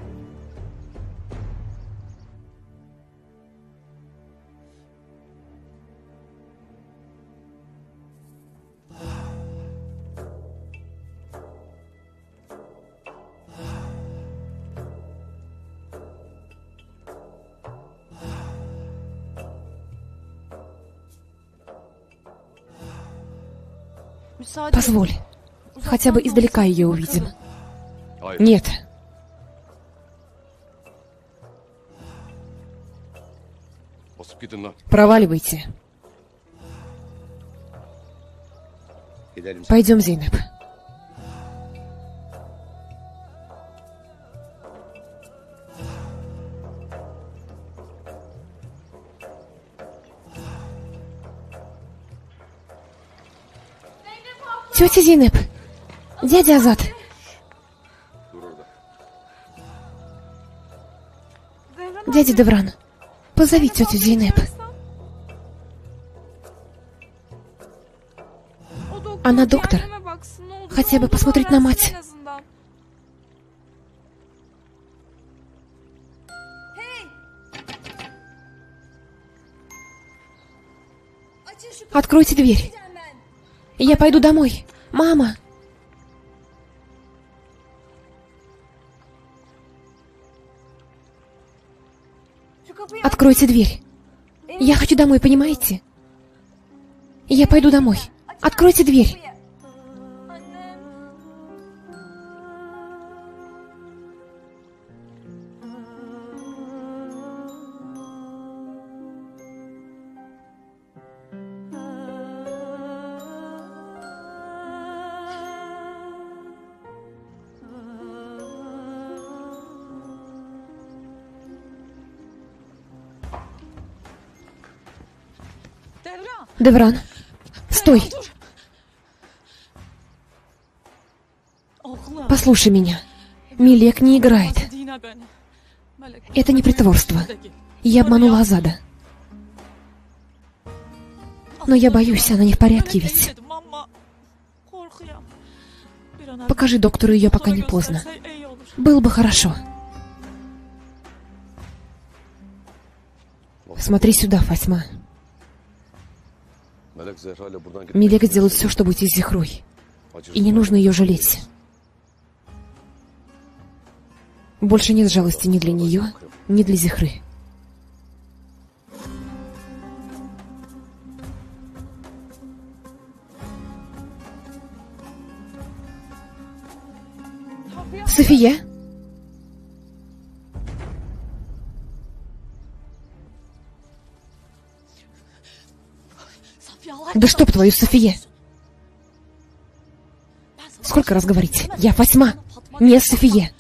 Позволь. Хотя бы издалека ее увидим. Нет. Проваливайте. Пойдем, Зейнеп. Тетя Зейнеп, дядя Азат. Дядя Девран, позови тетю Зейнеп. Она доктор. Хотя бы посмотреть на мать. Откройте дверь. Я пойду домой. Мама! Откройте дверь. Я хочу домой, понимаете? Я пойду домой. Откройте дверь. Девран, стой! Послушай меня. Милек не играет. Это не притворство. Я обманула Азада. Но я боюсь, она не в порядке ведь. Покажи доктору ее, пока не поздно. Было бы хорошо. Смотри сюда, Фатьма. Милек сделает все, чтобы уйти с Зихрой. И не нужно ее жалеть. Больше нет жалости ни для нее, ни для Зихры. София? Да чтоб твою, София! Сколько раз говорить? Я Фатьма, не София.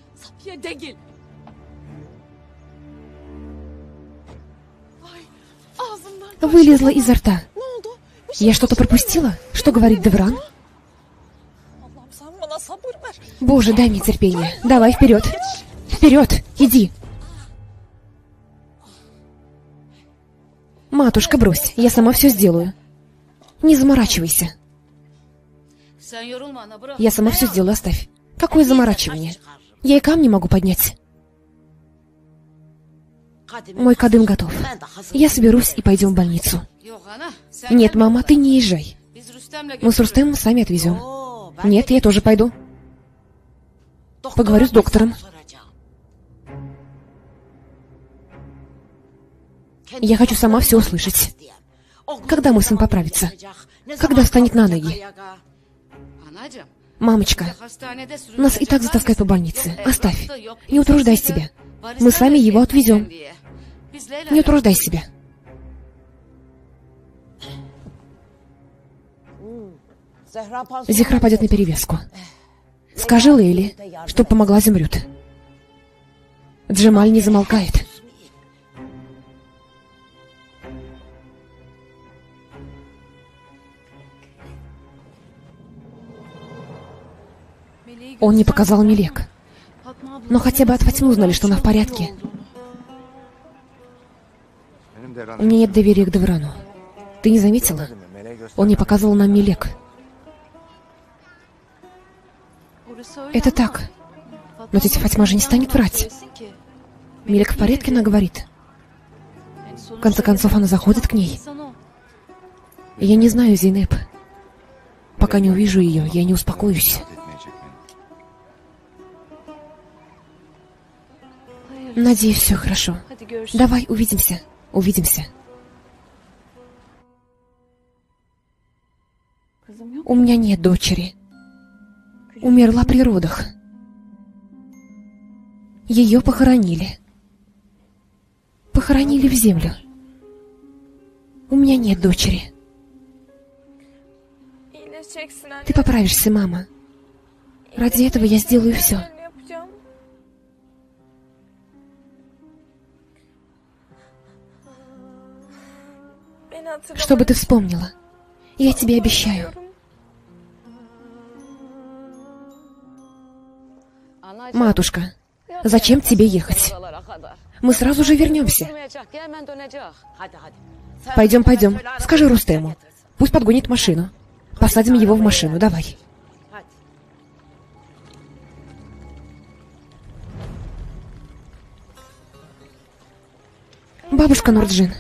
Вылезла изо рта. Я что-то пропустила? Что говорит Девран? Боже, дай мне терпение. Давай, вперед. Вперед, иди. Матушка, брось, я сама все сделаю. Не заморачивайся. Я сама все сделаю, оставь. Какое заморачивание? Я и камни могу поднять. Мой кадым готов. Я соберусь и пойдем в больницу. Нет, мама, ты не езжай. Мы с Рустемом сами отвезем. Нет, я тоже пойду. Поговорю с доктором. Я хочу сама все услышать. Когда мой сын поправится? Когда встанет на ноги? Мамочка, нас и так затаскают по больнице. Оставь. Не утруждай себя. Мы сами его отвезем. Не утруждай себя. Зихра пойдет на перевязку. Скажи Лейли, чтоб помогла Зимрюд. Джемаль не замолкает. Он не показал Милек. Но хотя бы от Фатьмы узнали, что она в порядке. У меня нет доверия к Деврану. Ты не заметила? Он не показывал нам Милек. Это так. Но тетя Фатьма же не станет врать. Милек в порядке, она говорит. В конце концов, она заходит к ней. Я не знаю Зейнеп. Пока не увижу ее, я не успокоюсь. Надеюсь, все хорошо. Давай, увидимся. Увидимся. У меня нет дочери. Умерла при родах. Ее похоронили. Похоронили в землю. У меня нет дочери. Ты поправишься, мама. Ради этого я сделаю все. Чтобы ты вспомнила. Я тебе обещаю. Матушка, зачем тебе ехать? Мы сразу же вернемся. Пойдем, пойдем. Скажи Рустему. Пусть подгонит машину. Посадим его в машину, давай. Бабушка Нурджин.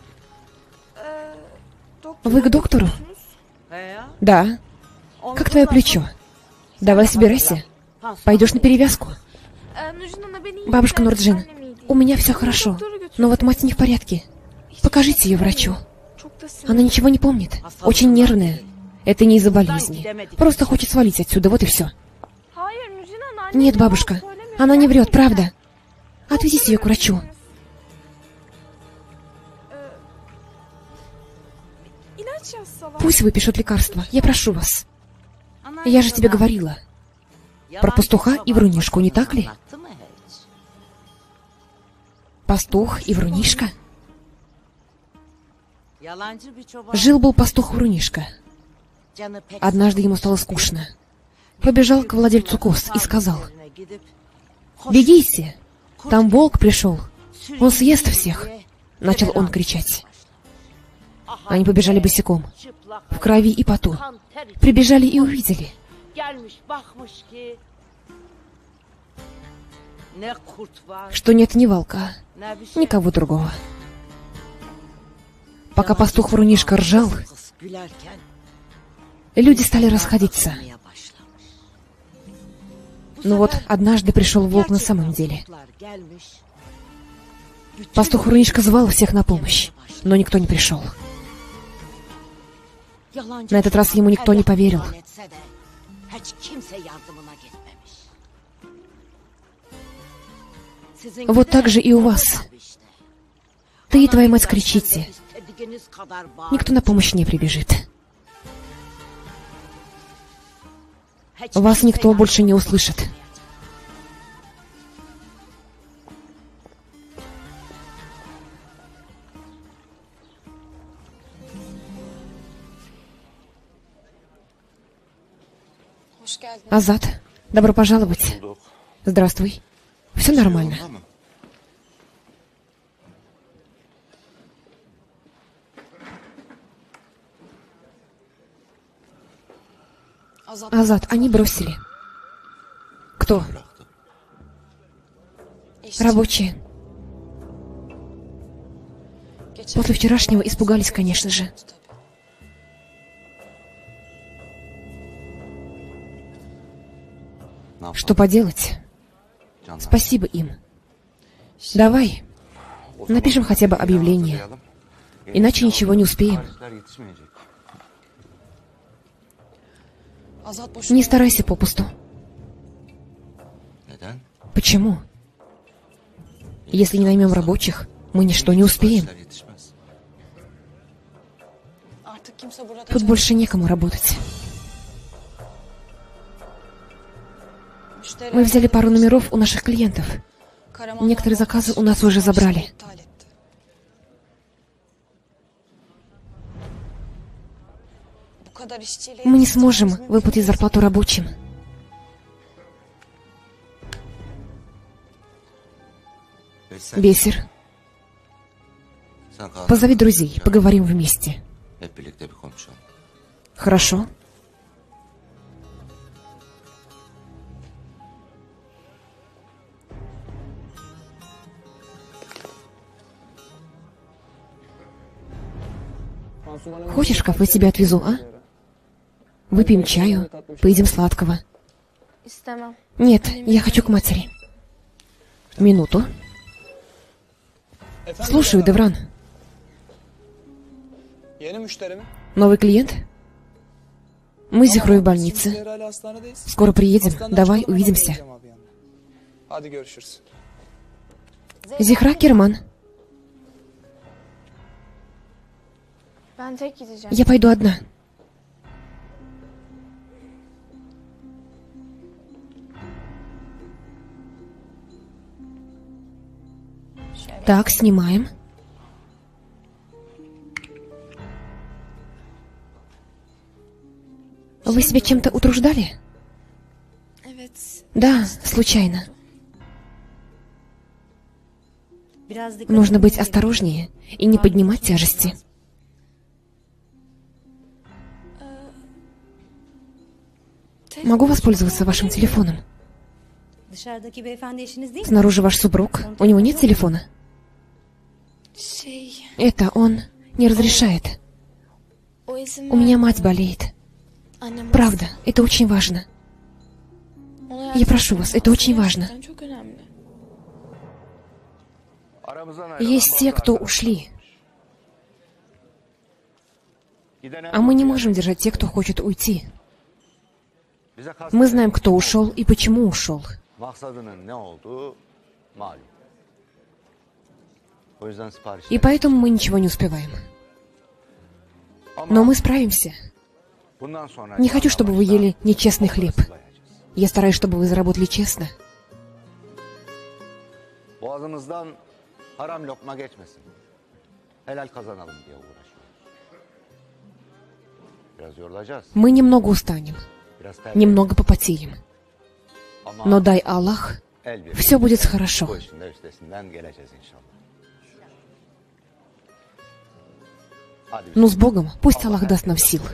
Вы к доктору? Да. Как твое плечо? Давай собирайся. Пойдешь на перевязку. Бабушка Нурджин, у меня все хорошо, но вот мать не в порядке. Покажите ее врачу. Она ничего не помнит. Очень нервная. Это не из-за болезни. Просто хочет свалить отсюда, вот и все. Нет, бабушка, она не врет, правда. Отведите ее к врачу. Пусть выпишут лекарства, я прошу вас. Я же тебе говорила. Про пастуха и врунишку, не так ли? Пастух и врунишка? Жил-был пастух-врунишка. Однажды ему стало скучно. Побежал к владельцу коз и сказал: «Бегите! Там волк пришел! Он съест всех!» Начал он кричать. Они побежали босиком, в крови и поту. Прибежали и увидели. Что нет ни волка, никого другого. Пока пастух-врунишка ржал, люди стали расходиться. Но вот однажды пришел волк на самом деле. Пастух-врунишка звал всех на помощь, но никто не пришел. На этот раз ему никто не поверил. Вот так же и у вас. Ты и твоя мать кричите. Никто на помощь не прибежит. Вас никто больше не услышит. Азат, добро пожаловать. Здравствуй. Все нормально. Азат, они бросили. Кто? Рабочие. После вчерашнего испугались, конечно же. Что поделать? Спасибо им. Давай, напишем хотя бы объявление. Иначе ничего не успеем. Не старайся попусту. Почему? Если не наймем рабочих, мы ничто не успеем. Тут больше некому работать. Мы взяли пару номеров у наших клиентов. Некоторые заказы у нас уже забрали. Мы не сможем выплатить зарплату рабочим. Бесер, позови друзей, поговорим вместе. Хорошо. Хочешь, в кафе тебя отвезу, а? Выпьем чаю, поедим сладкого. Нет, я хочу к матери. Минуту. Слушаю, Девран. Новый клиент? Мы с Зихрой в больнице. Скоро приедем. Давай, увидимся. Зихра, Керман. Я пойду одна. Так, снимаем. Вы себя чем-то утруждали? Да, случайно. Нужно быть осторожнее и не поднимать тяжести. Могу воспользоваться вашим телефоном? Снаружи ваш супруг. У него нет телефона? Это он не разрешает. У меня мать болеет. Правда, это очень важно. Я прошу вас, это очень важно. Есть те, кто ушли. А мы не можем держать тех, кто хочет уйти. Мы знаем, кто ушел и почему ушел. И поэтому мы ничего не успеваем. Но мы справимся. Не хочу, чтобы вы ели нечестный хлеб. Я стараюсь, чтобы вы заработали честно. Мы немного устанем, немного попотеем. Но дай Аллах, все будет хорошо. Ну, с Богом, пусть Аллах даст нам сил.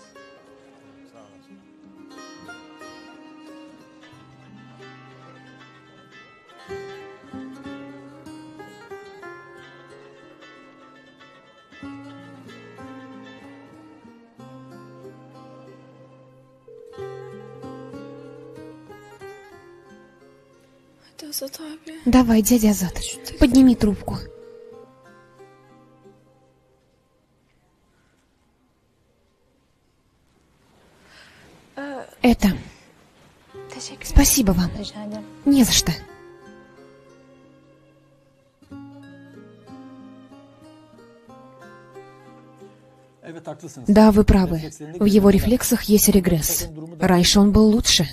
Давай, дядя Азат, подними трубку. Это... Спасибо вам. Не за что. Да, вы правы. В его рефлексах есть регресс. Раньше он был лучше.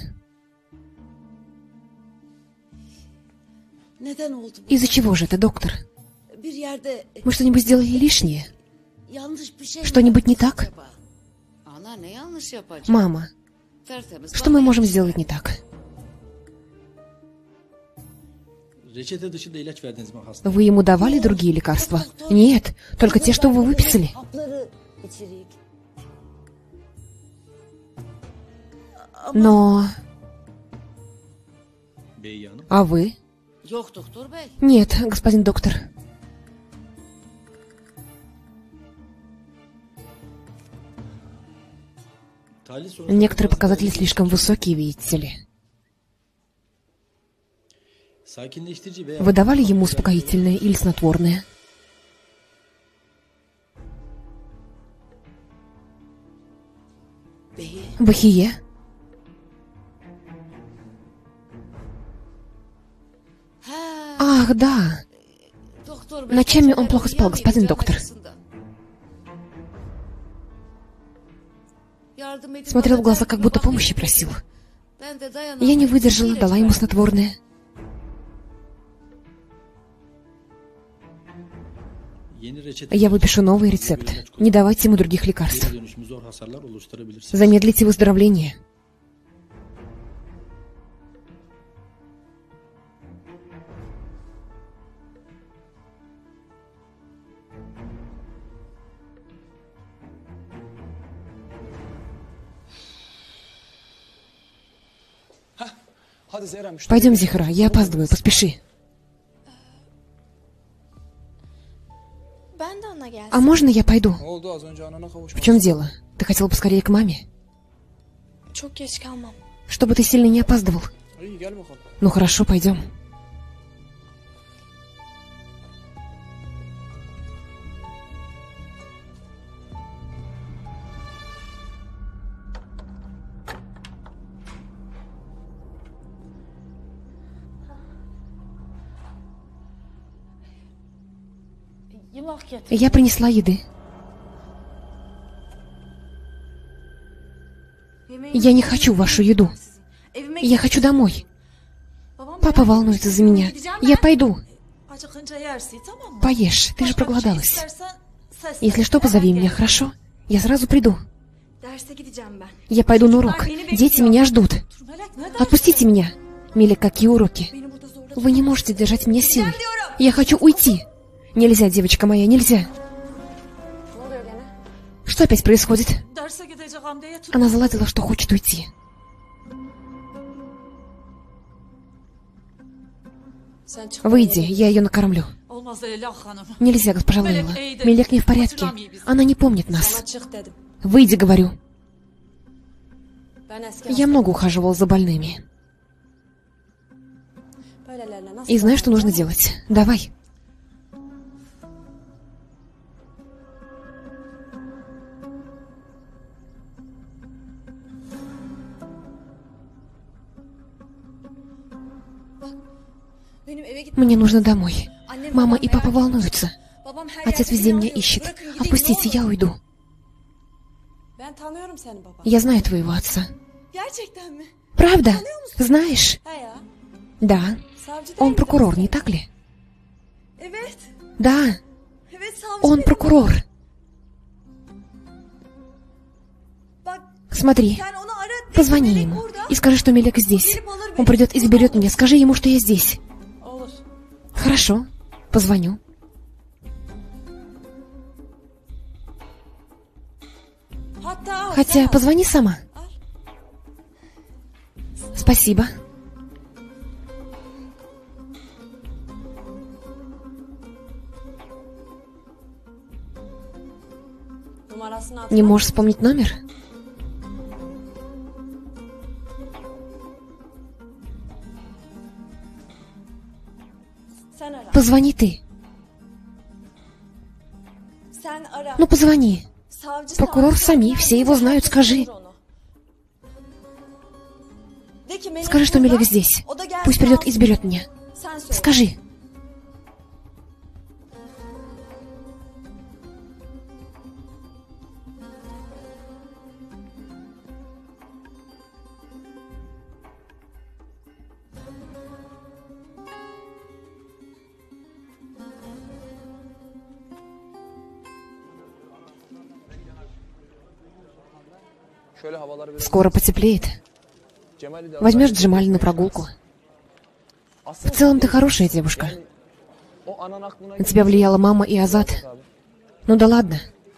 Из-за чего же это, доктор? Мы что-нибудь сделали лишнее? Что-нибудь не так? Мама, что мы можем сделать не так? Вы ему давали другие лекарства? Нет, только те, что вы выписали. Но... А вы? Нет, господин доктор. Некоторые показатели слишком высокие, видите ли. Вы давали ему успокоительное или снотворное? Бахие? Ах, да. Ночами он плохо спал, господин доктор. Смотрел в глаза, как будто помощи просил. Я не выдержала, дала ему снотворное. Я выпишу новый рецепт. Не давайте ему других лекарств. Замедлите выздоровление. Пойдем, Зихра, я опаздываю, поспеши. А можно я пойду? В чем дело? Ты хотел поскорее к маме? Чтобы ты сильно не опаздывал. Ну хорошо, пойдем. Я принесла еды. Я не хочу вашу еду. Я хочу домой. Папа волнуется за меня. Я пойду. Поешь, ты же проголодалась. Если что, позови меня, хорошо? Я сразу приду. Я пойду на урок. Дети меня ждут. Отпустите меня. Милик, какие уроки? Вы не можете держать меня силой. Я хочу уйти. Нельзя, девочка моя, нельзя. Что опять происходит? Она заладила, что хочет уйти. Выйди, я ее накормлю. Нельзя, госпожа Лейла. Мелек не в порядке. Она не помнит нас. Выйди, говорю. Я много ухаживал за больными. И знаешь, что нужно делать? Давай. Мне нужно домой. Мама и папа волнуются. Отец везде меня ищет. Отпустите, я уйду. Я знаю твоего отца. Правда? Знаешь? Да. Он прокурор, не так ли? Да. Он прокурор. Смотри, позвони ему и скажи, что Мелек здесь. Он придет и заберет меня. Скажи ему, что я здесь. Хорошо, позвоню. Хотя, позвони сама. Спасибо. Не можешь вспомнить номер? Позвони ты. Ну, позвони. Прокурор сами, все его знают, скажи. Скажи, что Мелек здесь. Пусть придет и заберет меня. Скажи. Скоро потеплеет. Возьмешь Джемали на прогулку. В целом ты хорошая девушка. На тебя влияла мама и Азат. Ну да ладно.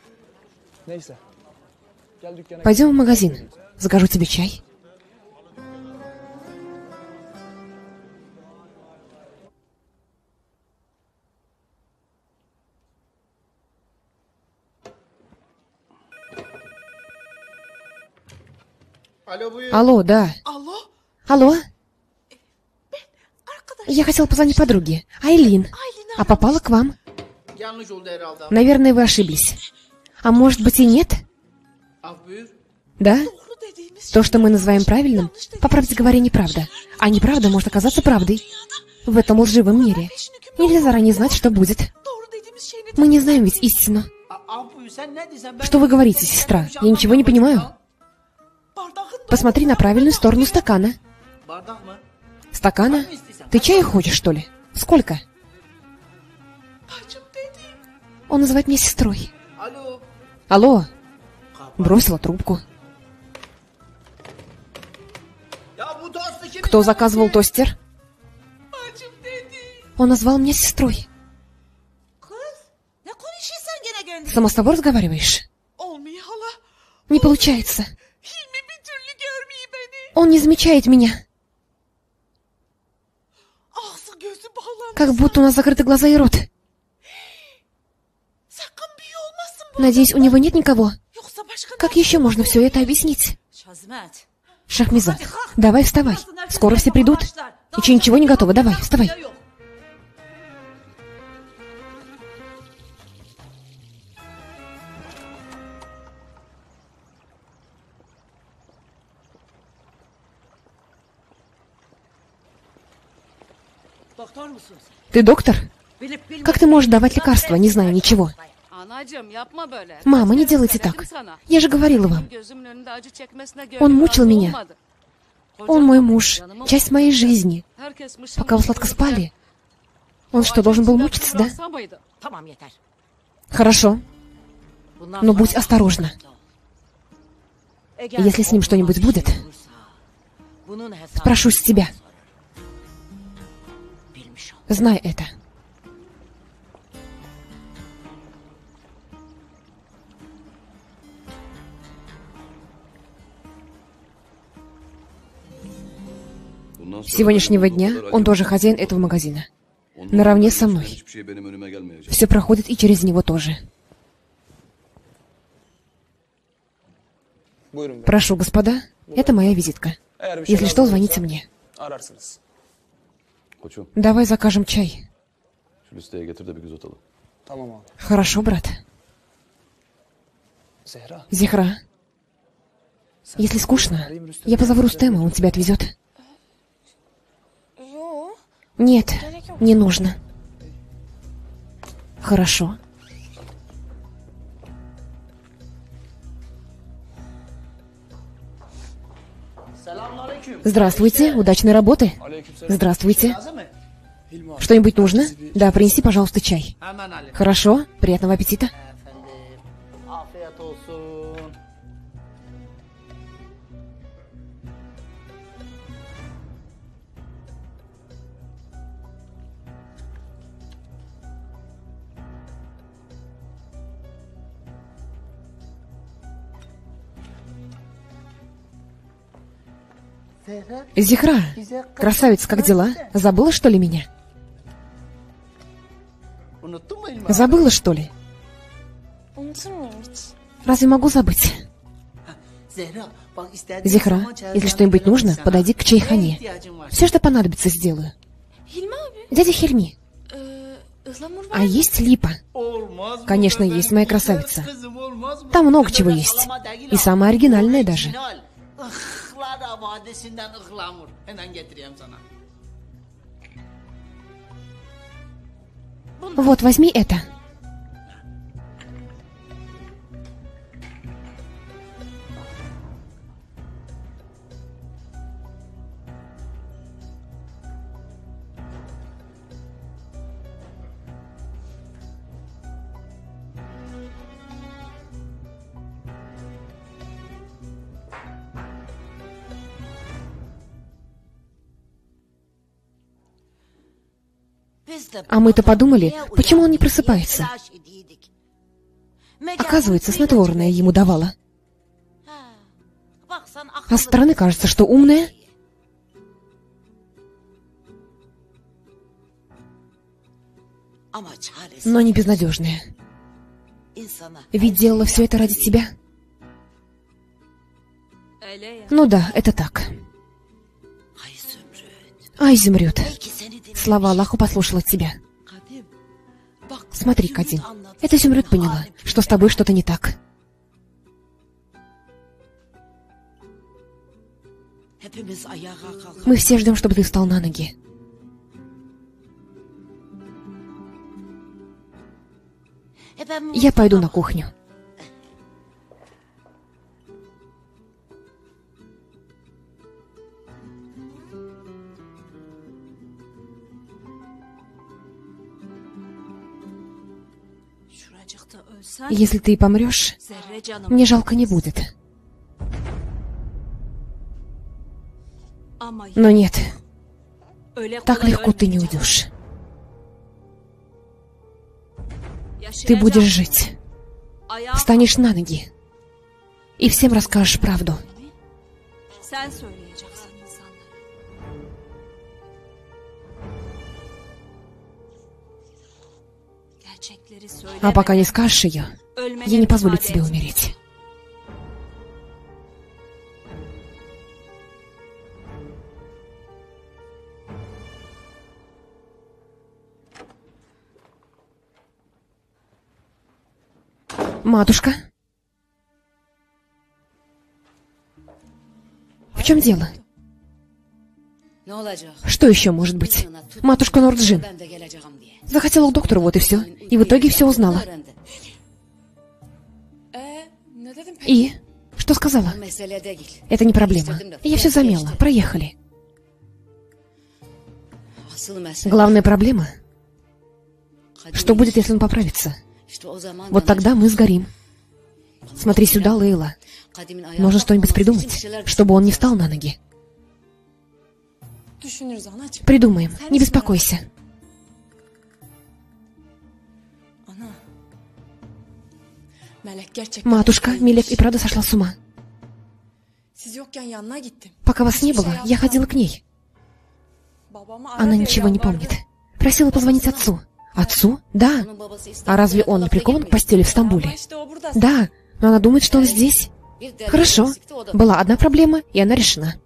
Пойдем в магазин. Закажу тебе чай. Алло, да. Алло? Я хотел позвонить подруге. Айлин. А попала к вам. Наверное, вы ошиблись. А может быть и нет? Да? То, что мы называем правильным, по правде говоря, неправда. А неправда может оказаться правдой. В этом лживом мире. Нельзя заранее знать, что будет. Мы не знаем ведь истину. Что вы говорите, сестра? Я ничего не понимаю. Посмотри на правильную сторону стакана. Стакана? Ты чая хочешь, что ли? Сколько? Он называет меня сестрой. Алло. Бросила трубку. Кто заказывал тостер? Он назвал меня сестрой. Сама с тобой разговариваешь? Не получается. Он не замечает меня. Как будто у нас закрыты глаза и рот. Надеюсь, у него нет никого? Как еще можно все это объяснить? Шахмизад, давай вставай. Скоро все придут. Еще ничего не готово. Давай, вставай. Ты доктор? Как ты можешь давать лекарства, не зная ничего? Мама, не делайте так. Я же говорила вам. Он мучил меня. Он мой муж, часть моей жизни. Пока вы сладко спали, он что, должен был мучиться, да? Хорошо. Но будь осторожна. Если с ним что-нибудь будет, спрошу с тебя. Знай это. С сегодняшнего дня он тоже хозяин этого магазина. Наравне со мной. Все проходит и через него тоже. Прошу, господа, это моя визитка. Если что, звоните мне. Давай закажем чай. Хорошо, брат. Зехра. Если скучно, я позову Рустема, он тебя отвезет. Нет, не нужно. Хорошо. Здравствуйте, удачной работы. Здравствуйте. Что-нибудь нужно? Да, принеси, пожалуйста, чай. Хорошо, приятного аппетита. Зихра, красавица, как дела? Забыла, что ли, меня? Забыла, что ли? Разве могу забыть? Зихра, если что-нибудь нужно, подойди к чайхане. Все, что понадобится, сделаю. Дядя Хельми, а есть липа? Конечно, есть, моя красавица. Там много чего есть. И самое оригинальное даже. Вот, возьми это. А мы-то подумали, почему он не просыпается. Оказывается, снотворное ему давала. А со стороны кажется, что умная. Но не безнадежная. Ведь делала все это ради тебя. Ну да, это так. Ай, Зümrüt, слава Аллаху послушала тебя. Смотри, Кадим, эта Зümrüt поняла, что с тобой что-то не так. Мы все ждем, чтобы ты встал на ноги. Я пойду на кухню. Если ты помрешь, мне жалко не будет. Но нет, так легко ты не уйдешь. Ты будешь жить, встанешь на ноги и всем расскажешь правду. А пока не скажешь ее, я не позволю тебе умереть. Матушка? В чем дело? Что еще может быть? Матушка Норджин захотела к доктору, вот и все. И в итоге все узнала. И? Что сказала? Это не проблема. Я все замела. Проехали. Главная проблема, что будет, если он поправится? Вот тогда мы сгорим. Смотри сюда, Лейла. Нужно что-нибудь придумать, чтобы он не встал на ноги. Придумаем, не беспокойся. Матушка, Мелек и правда сошла с ума. Пока вас не было, я ходила к ней. Она ничего не помнит. Просила позвонить отцу. Отцу? Да. А разве он не прикован к постели в Стамбуле? Да, но она думает, что он здесь. Хорошо. Была одна проблема, и она решена.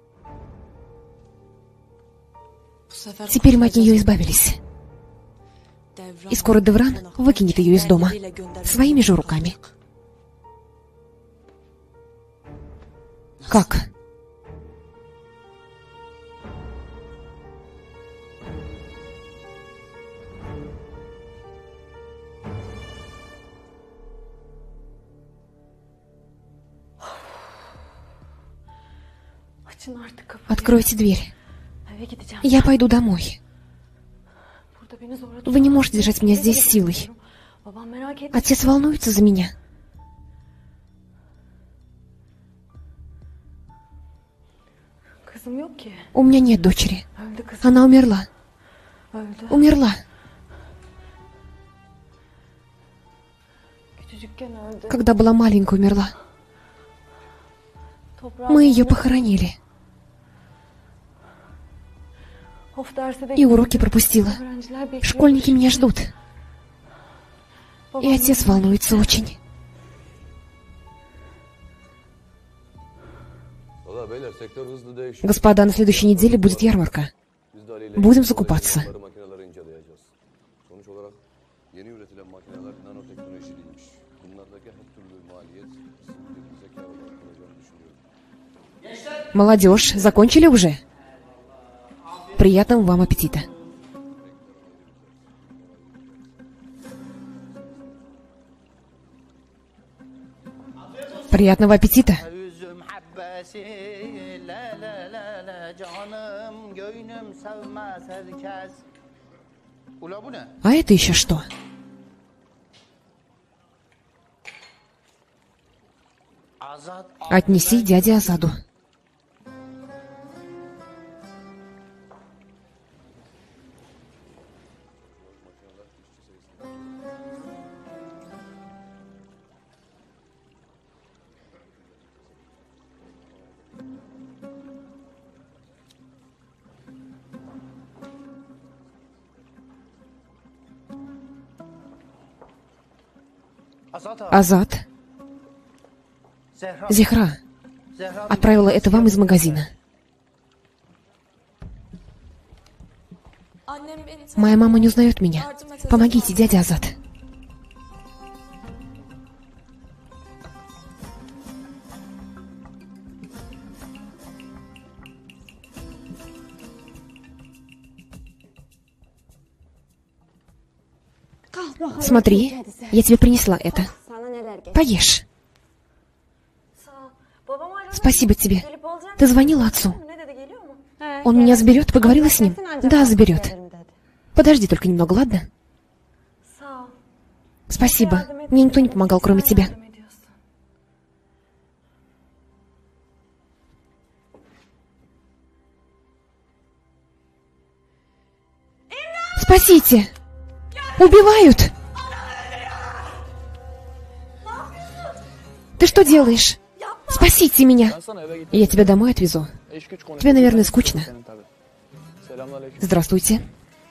Теперь мы от нее избавились. И скоро Девран выкинет ее из дома своими же руками. Как? Откройте дверь. Я пойду домой. Вы не можете держать меня здесь силой. Отец волнуется за меня. У меня нет дочери. Она умерла. Умерла. Когда была маленькая, умерла. Мы ее похоронили. И уроки пропустила. Школьники меня ждут. И отец волнуется очень. Господа, на следующей неделе будет ярмарка. Будем закупаться. Молодежь, закончили уже? Приятного вам аппетита. Приятного аппетита. А это еще что? Отнеси дяде Азаду. Азат. Зехра отправила это вам из магазина. Моя мама не узнает меня. Помогите, дядя Азат. Смотри, я тебе принесла это. Поешь. Спасибо тебе. Ты звонила отцу? Он меня заберет? Поговорила с ним? Да, заберет. Подожди только немного, ладно? Спасибо. Мне никто не помогал, кроме тебя. Спасите! Убивают! Ты что делаешь? Спасите меня! Я тебя домой отвезу. Тебе, наверное, скучно. Здравствуйте.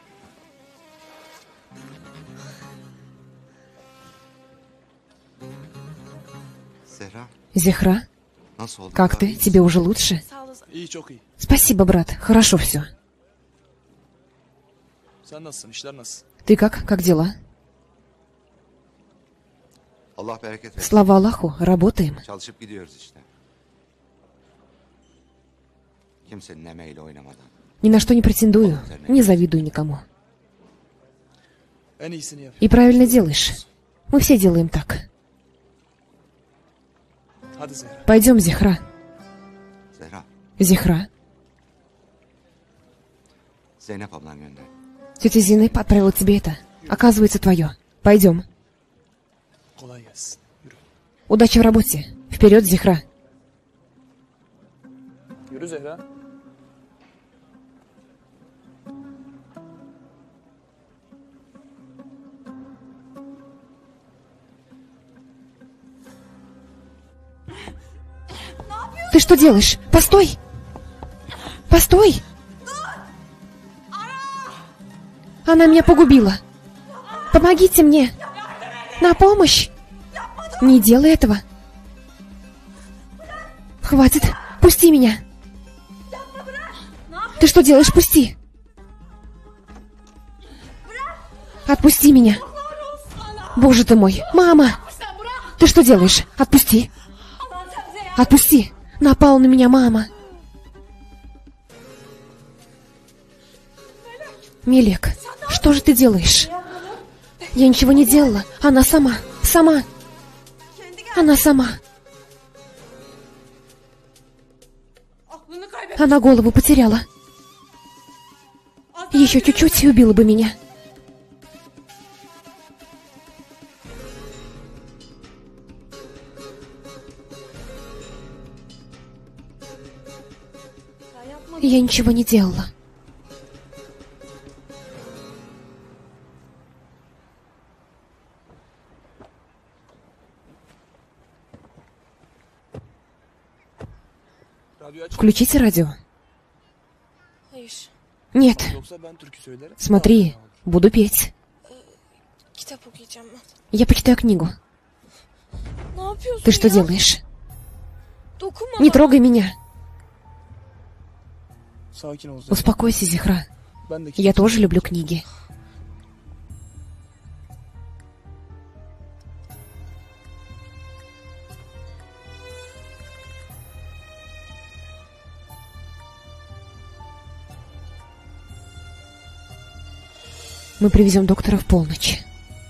Зехра, как ты? Тебе уже лучше? Спасибо, брат. Хорошо все. Ты как? Как дела? Слава Аллаху, работаем. Ни на что не претендую, не завидую никому. И правильно делаешь. Мы все делаем так. Пойдем, Зехра. Зехра. Тетя Зейнеп отправила тебе это. Оказывается, твое. Пойдем. Удачи в работе. Вперед, Зехра. Ты что делаешь? Постой! Постой! Она меня погубила. Помогите мне! На помощь! Не делай этого! Хватит! Пусти меня! Ты что делаешь? Пусти! Отпусти меня! Боже ты мой! Мама! Ты что делаешь? Отпусти! Отпусти! Напала на меня мама! Мелек, что же ты делаешь? Я ничего не делала. Она сама. Сама. Она сама. Она голову потеряла. Еще чуть-чуть и убила бы меня. Я ничего не делала. Radyo aç. Включите радио. Hayır. Нет. Смотри, буду петь. Я почитаю книгу. Ты что делаешь? Не трогай меня. Успокойся, Зехра. Я тоже люблю книги. Мы привезем доктора в полночь.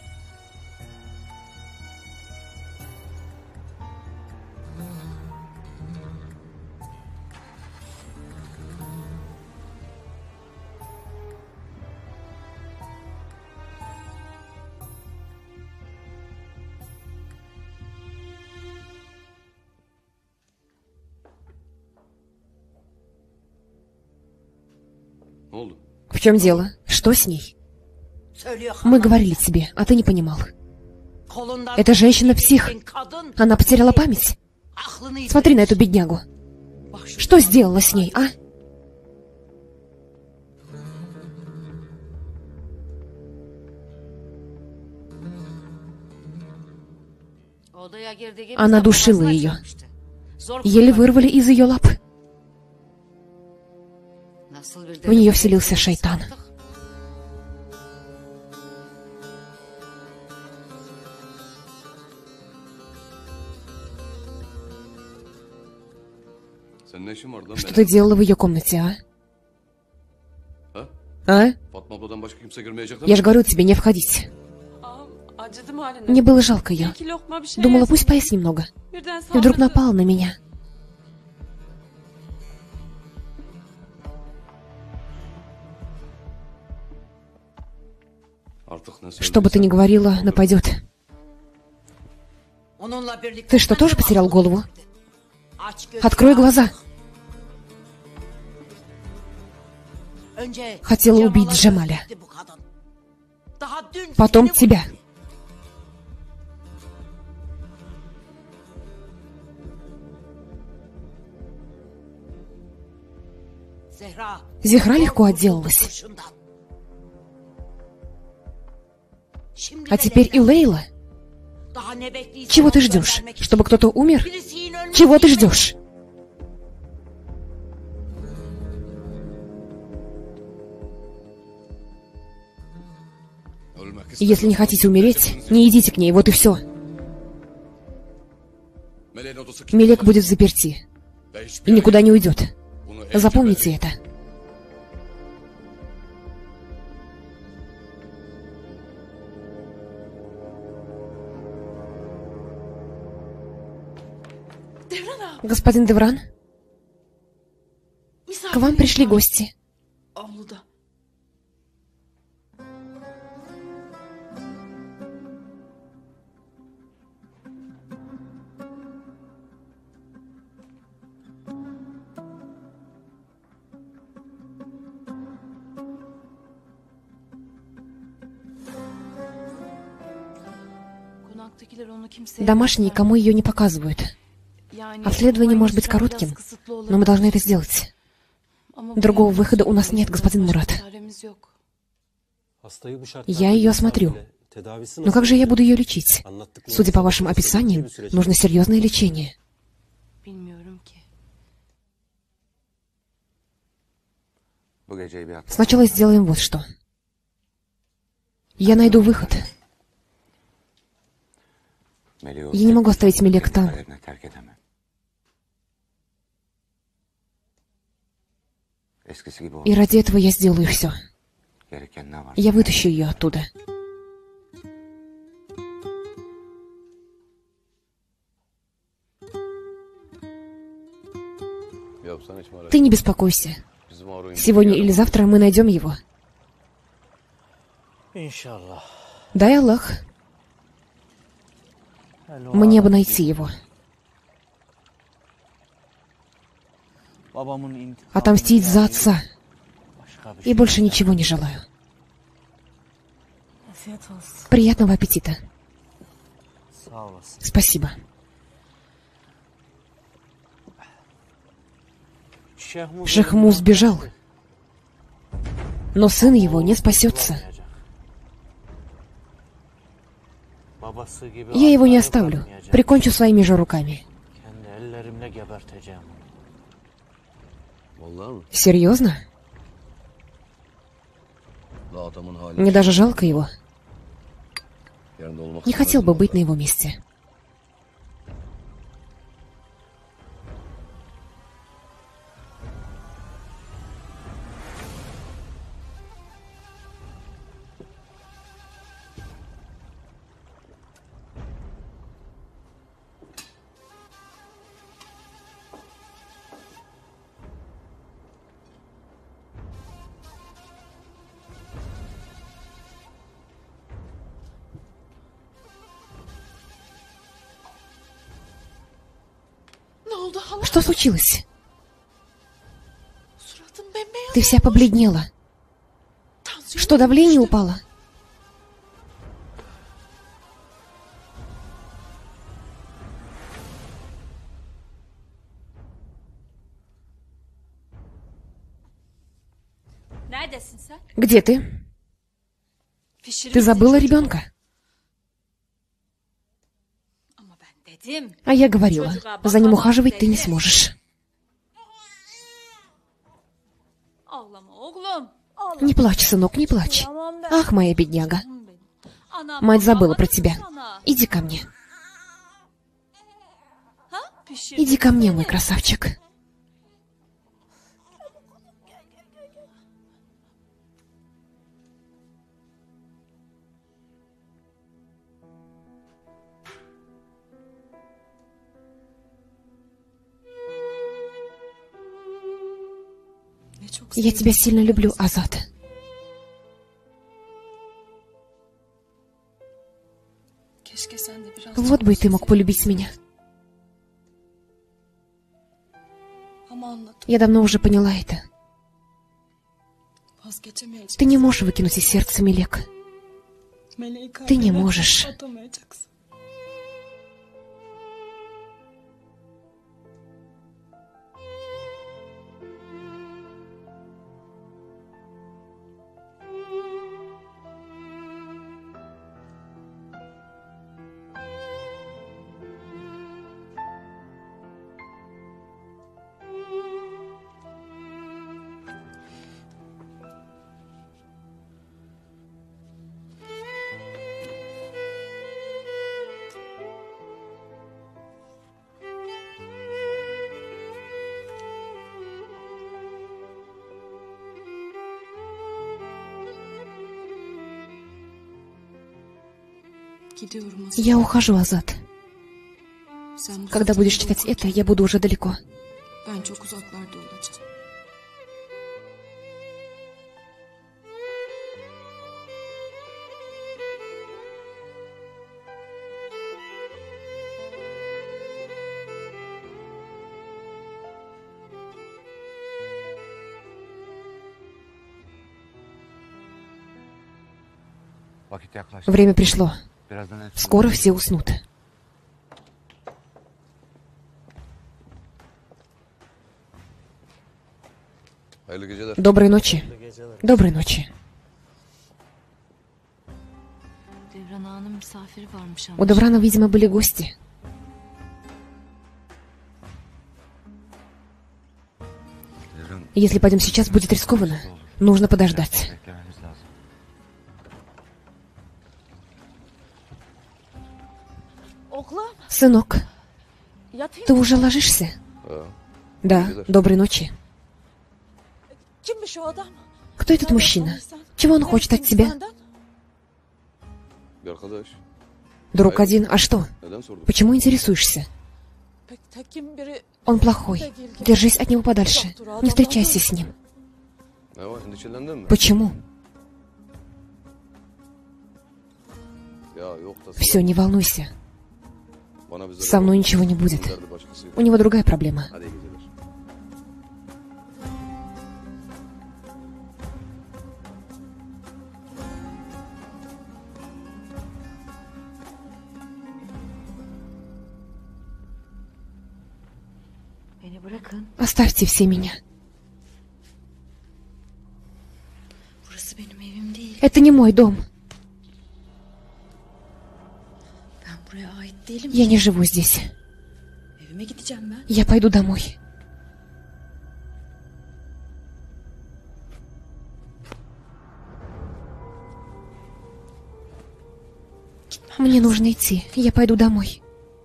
В чем дело? Что с ней? Мы говорили тебе, а ты не понимал. Эта женщина псих. Она потеряла память. Смотри на эту беднягу. Что сделала с ней, а? Она душила ее. Еле вырвали из ее лап. В нее вселился шайтан. Что ты делала в ее комнате, а? А? Я же говорю тебе, не входить. Мне было жалко ее. Думала, пусть поест немного. И вдруг напала на меня. Что бы ты ни говорила, нападет. Ты что, тоже потерял голову? Открой глаза. Хотела убить Джамаля. Потом тебя. Зехра легко отделалась. А теперь и Лейла. Чего ты ждешь? Чтобы кто-то умер? Чего ты ждешь? Если не хотите умереть, не идите к ней, вот и все. Мелек будет взаперти и никуда не уйдет. Запомните это. Господин Девран, к вам пришли гости. Домашние никому ее не показывают. Обследование может быть коротким, но мы должны это сделать. Другого выхода у нас нет, господин Мурат. Я ее осмотрю. Но как же я буду ее лечить? Судя по вашим описаниям, нужно серьезное лечение. Сначала сделаем вот что. Я найду выход. Я не могу оставить Мелек там. И ради этого я сделаю все. Я вытащу ее оттуда. Ты не беспокойся. Сегодня или завтра мы найдем его. Дай Аллах. Мне бы найти его. Отомстить за отца. И больше ничего не желаю. Приятного аппетита. Спасибо. Шехму сбежал. Но сын его не спасется. Я его не оставлю. Прикончу своими же руками. Серьезно? Мне даже жалко его. Не хотел бы быть на его месте. Что случилось? Ты вся побледнела. Что, давление упало? Где ты? Ты забыла ребенка? А я говорила, за ним ухаживать ты не сможешь. Не плачь, сынок, не плачь. Ах, моя бедняга. Мать забыла про тебя. Иди ко мне. Иди ко мне, мой красавчик. Я тебя сильно люблю, Азат. Вот бы и ты мог полюбить меня. Я давно уже поняла это. Ты не можешь выкинуть из сердца Мелек. Ты не можешь. Я ухожу, Азат. Когда будешь читать это, я буду уже далеко. Время пришло. Скоро все уснут. Доброй ночи. Доброй ночи. У Деврана, видимо, были гости. Если пойдем сейчас, будет рискованно. Нужно подождать. Сынок, ты уже ложишься? Да, доброй ночи. Кто этот мужчина? Чего он хочет от тебя? Друг один, а что? Почему интересуешься? Он плохой. Держись от него подальше. Не встречайся с ним. Почему? Все, не волнуйся. Со мной ничего не будет. У него другая проблема. Оставьте все меня. Это не мой дом. Я не живу здесь. Я пойду домой. Мне нужно идти. Я пойду домой.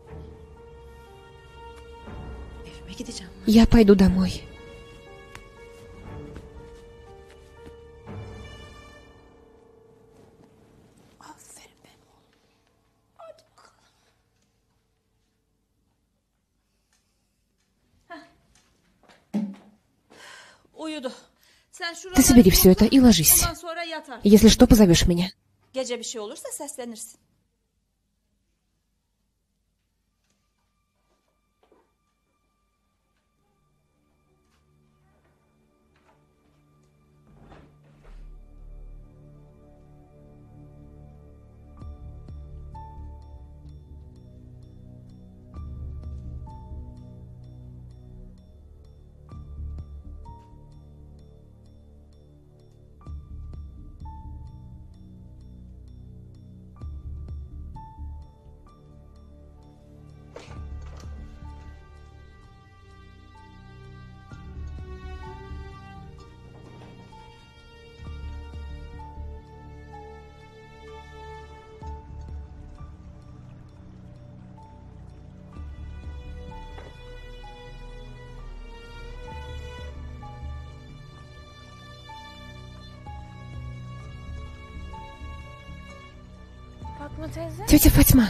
Я пойду домой. Ты собери все это и ложись. Если что, позовешь меня. Gece bir şey olursa seslenirsin. Тетя Фатьма.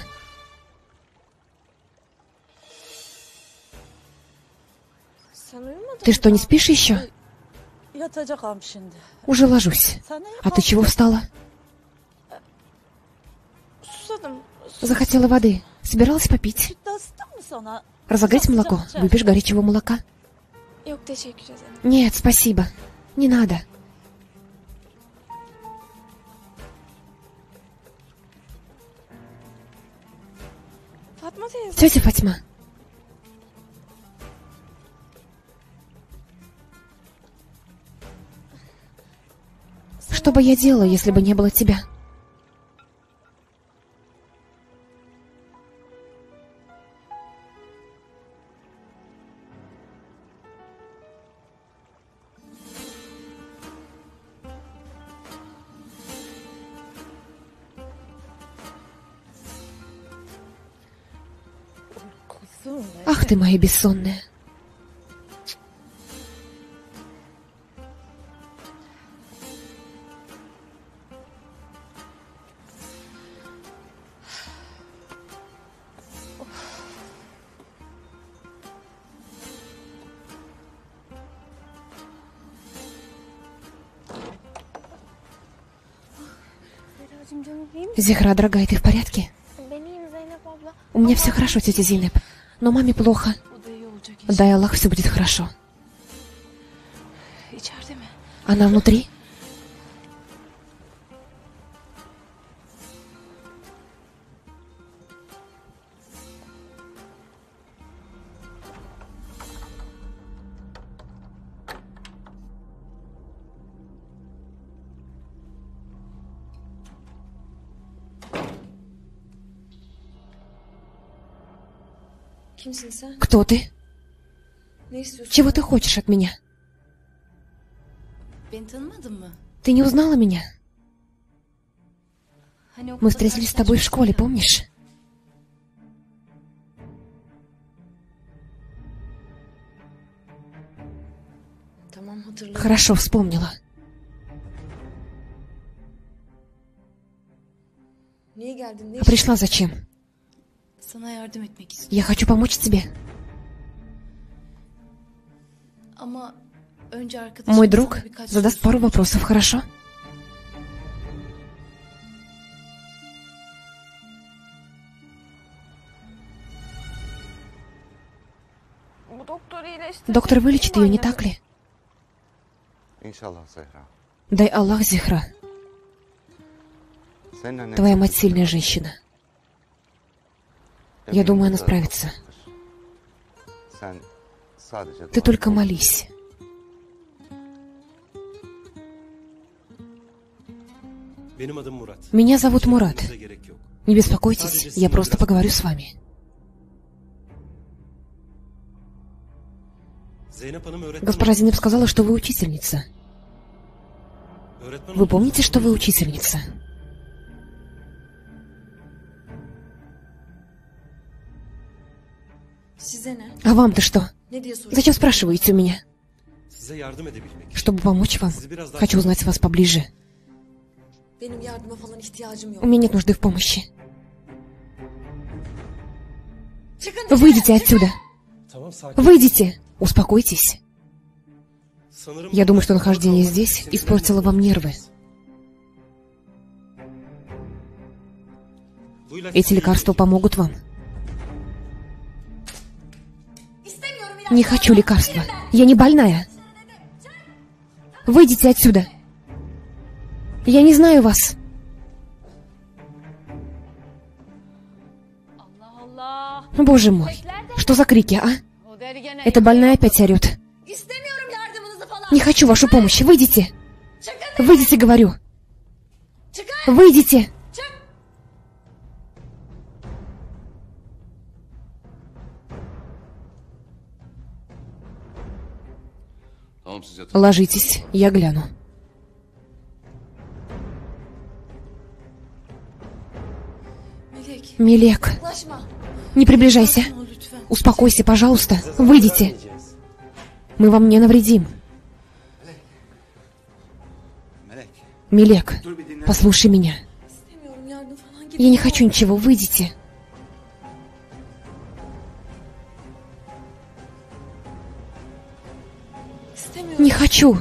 Ты что, не спишь еще? Уже ложусь. А ты чего встала? Захотела воды. Собиралась попить. Разогреть молоко? Выпьешь горячего молока? Нет, спасибо. Не надо. Тетя Фатьма. Что бы я делала, если бы не было тебя? Ах ты моя бессонная. Зихра, дорогая, ты в порядке? У меня все хорошо, тетя Зейнеп. Но маме плохо. Дай Аллах, все будет хорошо. Она внутри? Кто ты? Чего ты хочешь от меня? Ты не узнала меня? Мы встретились с тобой в школе, помнишь? Хорошо, вспомнила. А пришла зачем? Я хочу помочь тебе. Мой друг задаст пару вопросов, хорошо? Доктор вылечит ее, не так ли? Дай Аллах, Зихра. Твоя мать сильная женщина. Я думаю, она справится. Ты только молись. Меня зовут Мурат. Не беспокойтесь, я просто поговорю с вами. Госпожа Зейнеп сказала, что вы учительница. Вы помните, что вы учительница? А вам-то что? Зачем спрашиваете у меня? Чтобы помочь вам. Хочу узнать вас поближе. У меня нет нужды в помощи. Выйдите отсюда. Выйдите. Успокойтесь. Я думаю, что нахождение здесь испортило вам нервы. Эти лекарства помогут вам. Не хочу лекарства. Я не больная. Выйдите отсюда. Я не знаю вас. Боже мой, что за крики, а? Эта больная опять орет. Не хочу вашу помощь. Выйдите. Выйдите, говорю. Выйдите. Ложитесь, я гляну. Мелек, не приближайся. Успокойся, пожалуйста. Выйдите. Мы вам не навредим. Мелек, послушай меня. Я не хочу ничего. Выйдите. Не хочу.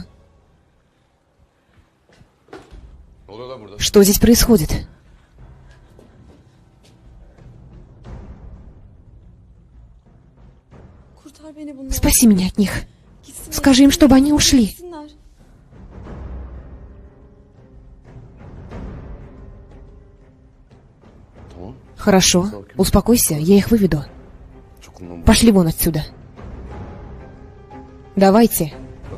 Что здесь происходит? Спаси меня от них. Скажи им, чтобы они ушли. Хорошо. Успокойся, я их выведу. Пошли вон отсюда. Давайте.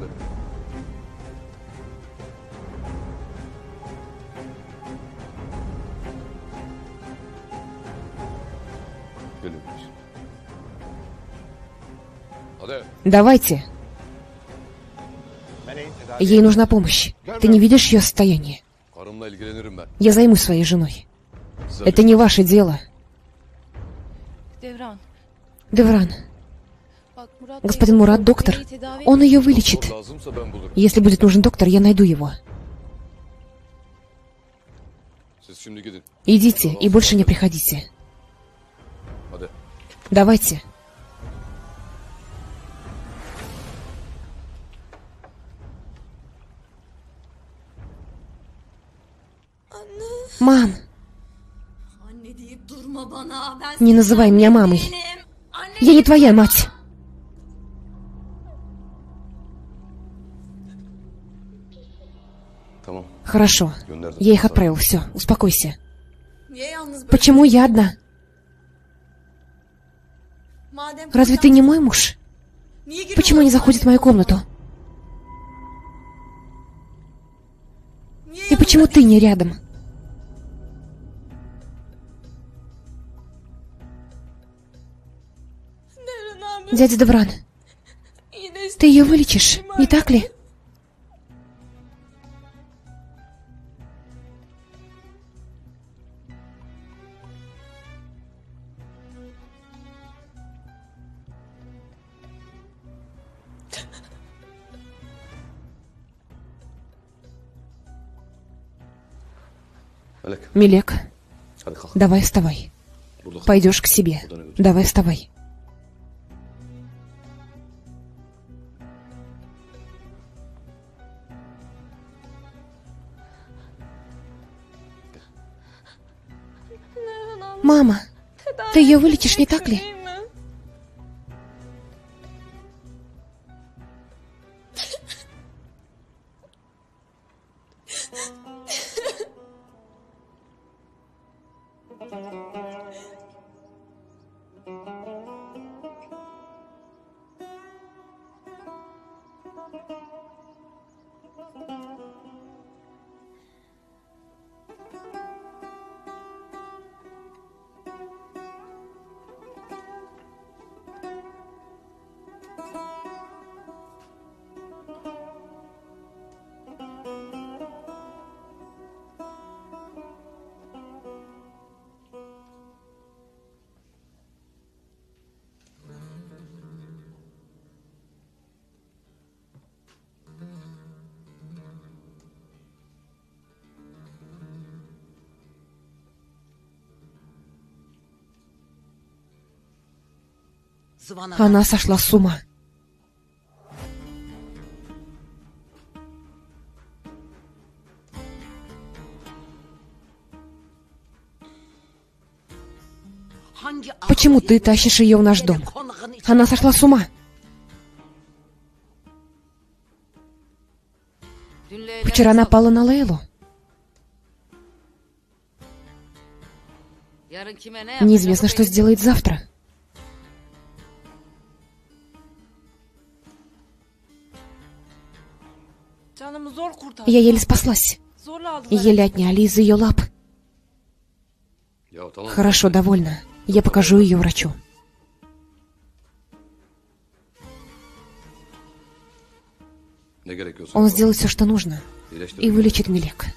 Давайте. Ей нужна помощь. Ты не видишь ее состояние? Я займусь своей женой. Это не ваше дело. Девран. Господин Мурат, доктор. Он ее вылечит. Если будет нужен доктор, я найду его. Идите и больше не приходите. Давайте. Мам! Не называй меня мамой. Я не твоя мать. Хорошо. Я их отправил. Все, успокойся. Почему я одна? Разве ты не мой муж? Почему не заходит в мою комнату? И почему ты не рядом? Дядя Девран, ты ее вылечишь, не так ли? Мелек, давай вставай. Пойдешь к себе. Давай вставай. Мама, ты ее вылечишь, не так ли? Она сошла с ума. Почему ты тащишь ее в наш дом? Она сошла с ума. Вчера напала на Лейлу. Неизвестно, что сделает завтра. Я еле спаслась. Еле отняли из ее лап. Хорошо, довольно. Я покажу ее врачу. Он сделает все, что нужно, и вылечит Мелек.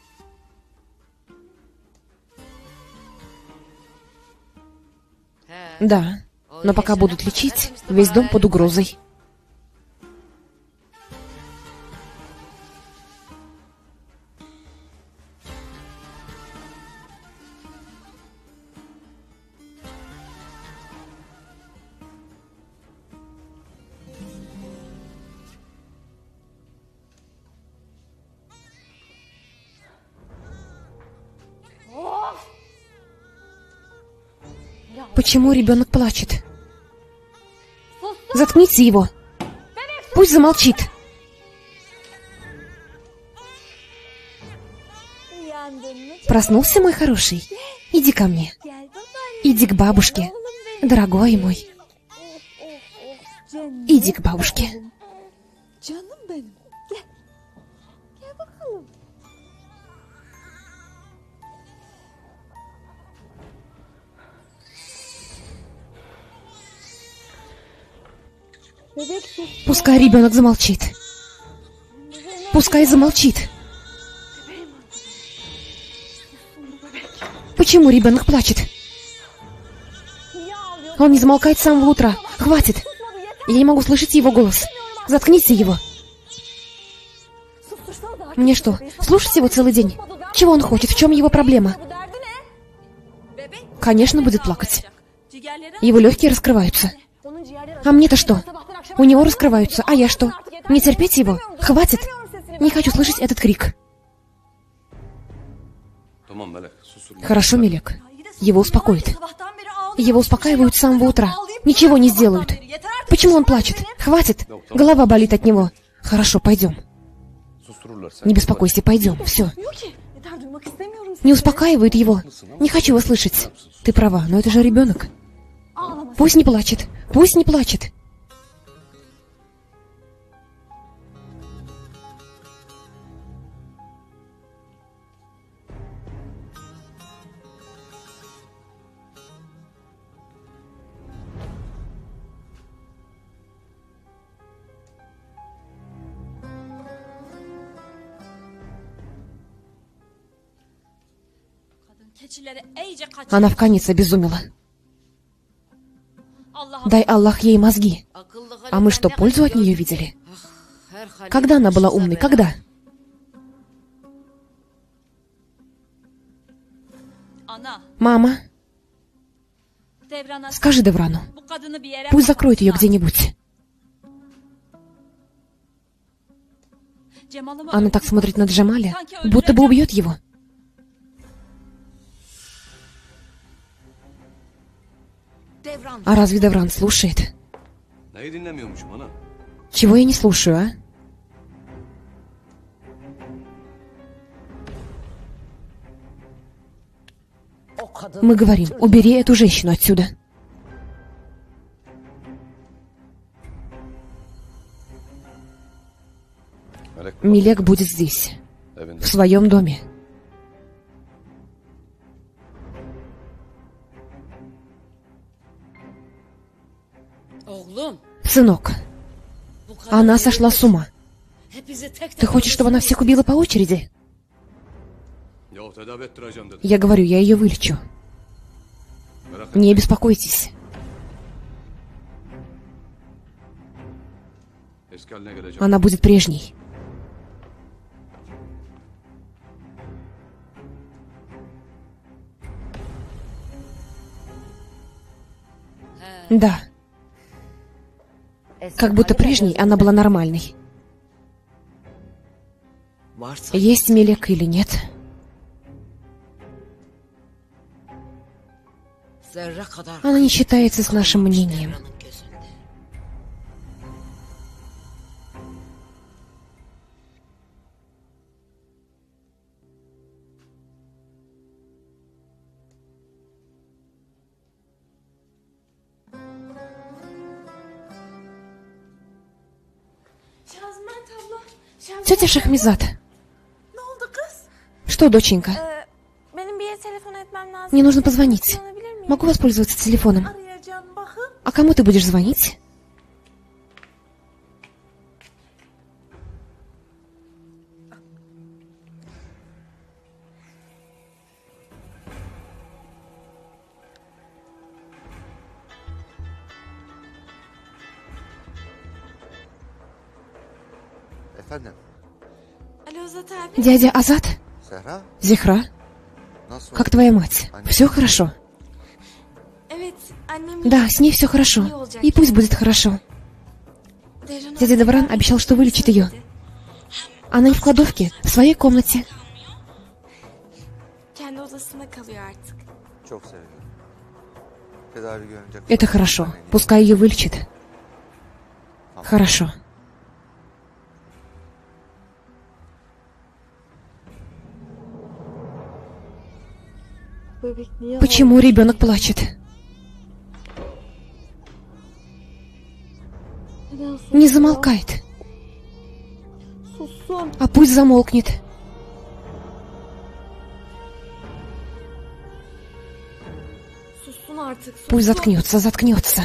Да, но пока будут лечить, весь дом под угрозой. Почему ребенок плачет? Заткните его. Пусть замолчит. Проснулся, мой хороший? Иди ко мне. Иди к бабушке. Дорогой мой. Иди к бабушке. Пускай ребенок замолчит. Пускай замолчит. Почему ребенок плачет? Он не замолкает с самого утра. Хватит. Я не могу слышать его голос. Заткните его. Мне что, слушать его целый день? Чего он хочет? В чем его проблема? Конечно, будет плакать. Его легкие раскрываются. А мне-то что? У него раскрываются, а я что? Не терпеть его? Хватит! Не хочу слышать этот крик. Хорошо, Мелек. Его успокоит. Его успокаивают с самого утра. Ничего не сделают. Почему он плачет? Хватит! Голова болит от него. Хорошо, пойдем. Не беспокойся, пойдем. Все. Не успокаивают его. Не хочу его слышать. Ты права, но это же ребенок. Пусть не плачет. Пусть не плачет. Она вконец обезумела. Дай Аллах ей мозги. А мы что, пользу от нее видели? Когда она была умной? Когда? Мама, скажи Деврану, пусть закроет ее где-нибудь. Она так смотрит на Джамаля, будто бы убьет его. А разве Девран слушает? Чего я не слушаю, а? Мы говорим, убери эту женщину отсюда. Мелек будет здесь, в своем доме. Сынок, она сошла с ума. Ты хочешь, чтобы она всех убила по очереди? Я говорю, я ее вылечу. Не беспокойтесь. Она будет прежней. Да. Как будто прежней она была нормальной. Есть Мелек или нет? Она не считается с нашим мнением. Тетя Шахмизат. Что, доченька? Мне нужно позвонить. Могу воспользоваться телефоном? А кому ты будешь звонить? Дядя Азат? Зехра? Как твоя мать? Все хорошо? Да, с ней все хорошо. И пусть будет хорошо. Дядя Девран обещал, что вылечит ее. Она не в кладовке, в своей комнате. Это хорошо. Пускай ее вылечит. Хорошо. Почему ребенок плачет? Не замолкает. А пусть замолкнет. Пусть заткнется, заткнется.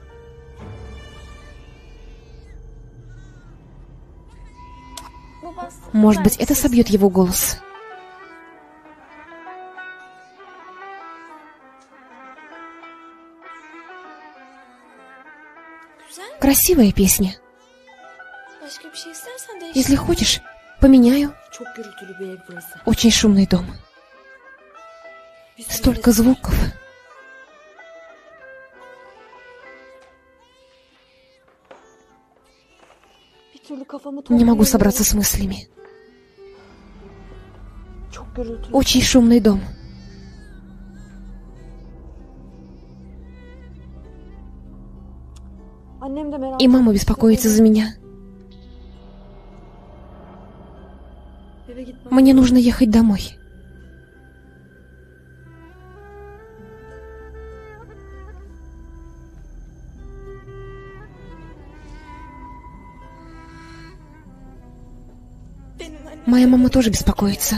Может быть, это собьет его голос. Красивая песня. Если хочешь, поменяю. Очень шумный дом. Столько звуков. Не могу собраться с мыслями. Очень шумный дом. И мама беспокоится за меня. Мне нужно ехать домой. Моя мама тоже беспокоится.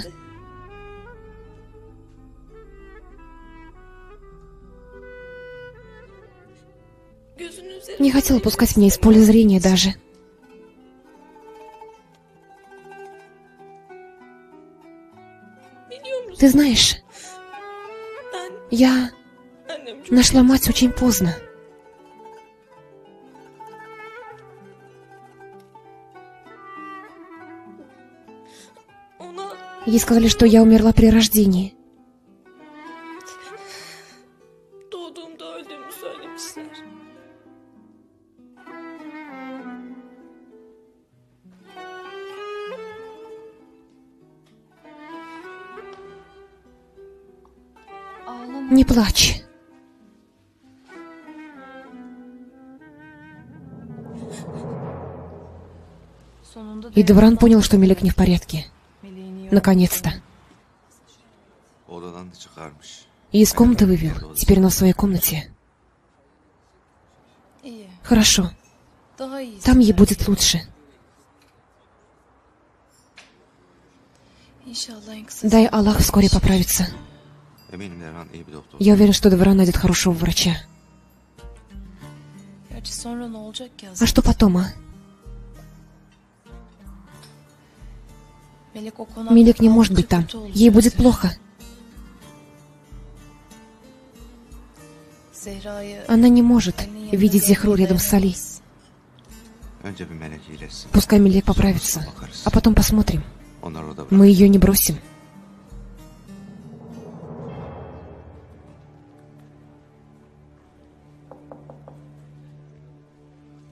Не хотела пускать меня из поля зрения даже. Ты знаешь, я нашла мать очень поздно. Ей сказали, что я умерла при рождении. Не плачь. И Девран понял, что Мелек не в порядке. Наконец-то. И из комнаты вывел. Теперь она в своей комнате. Хорошо. Там ей будет лучше. Дай Аллах вскоре поправиться. Я уверен, что Девран найдет хорошего врача. А что потом, а? Мелек не может быть там. Ей будет плохо. Она не может видеть Зехру рядом с Али. Пускай Мелек поправится, а потом посмотрим. Мы ее не бросим.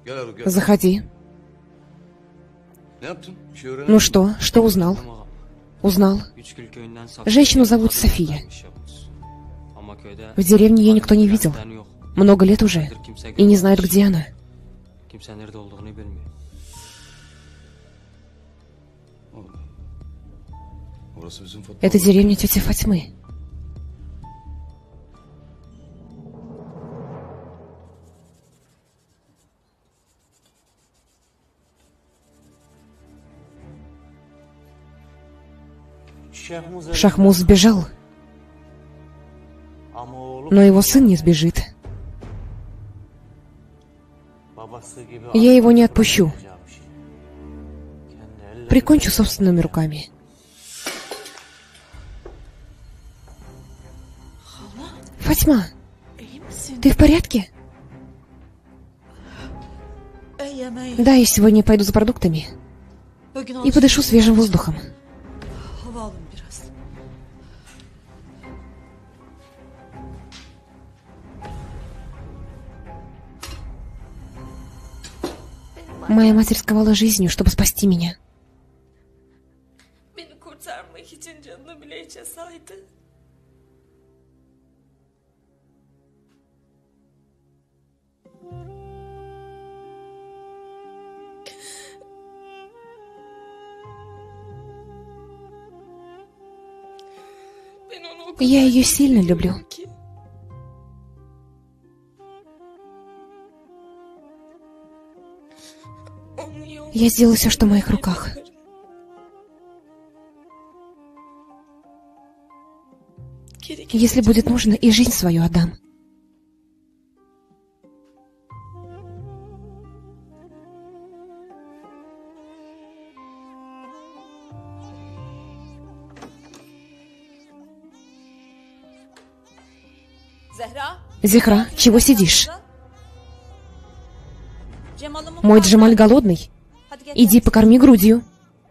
Заходи. Ну что, что узнал? Узнал. Женщину зовут София. В деревне ее никто не видел. Много лет уже. И не знают, где она. Это деревня тети Фатьмы. Шахмуз сбежал, но его сын не сбежит. Я его не отпущу. Прикончу собственными руками. Фатьма, ты в порядке? Да, я сегодня пойду за продуктами и подышу свежим воздухом. Моя мать рисковала жизнью, чтобы спасти меня. Я ее сильно люблю. Я сделаю все, что в моих руках. Если будет нужно, и жизнь свою отдам. Зехра, чего сидишь? Мой Джамаль голодный. Иди покорми грудью.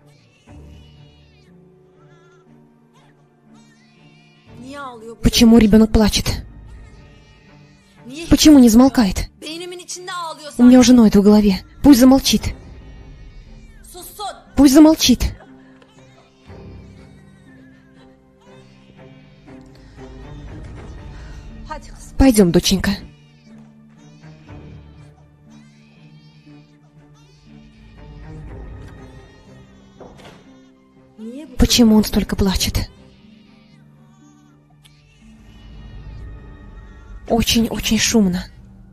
Почему ребенок плачет? Почему не замолкает? У меня уже ноет в голове. Пусть замолчит. Пусть замолчит. Пойдем, доченька. Почему он столько плачет? Очень-очень шумно.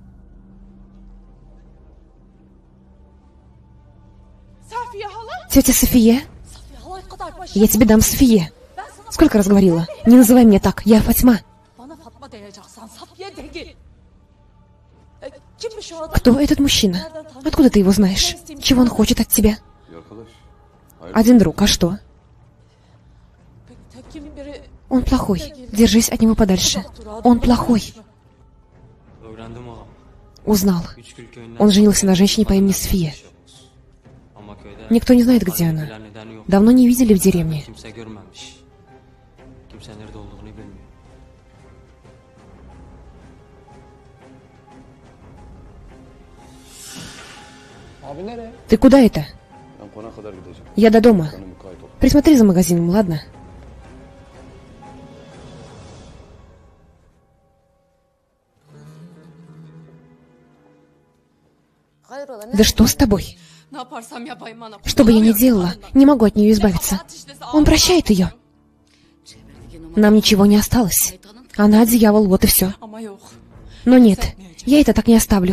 Тетя София? Я тебе дам София. Сколько раз говорила? Не называй меня так, я Фатьма. Кто этот мужчина? Откуда ты его знаешь? Чего он хочет от тебя? Один друг, а что? Он плохой. Держись от него подальше. Он плохой. Узнал. Он женился на женщине по имени София. Никто не знает, где она. Давно не видели в деревне. Ты куда это? Я до дома. Присмотри за магазином, ладно? Да что с тобой? Что бы я ни делала, не могу от нее избавиться. Он прощает ее. Нам ничего не осталось. Она дьявол, вот и все. Но нет, я это так не оставлю.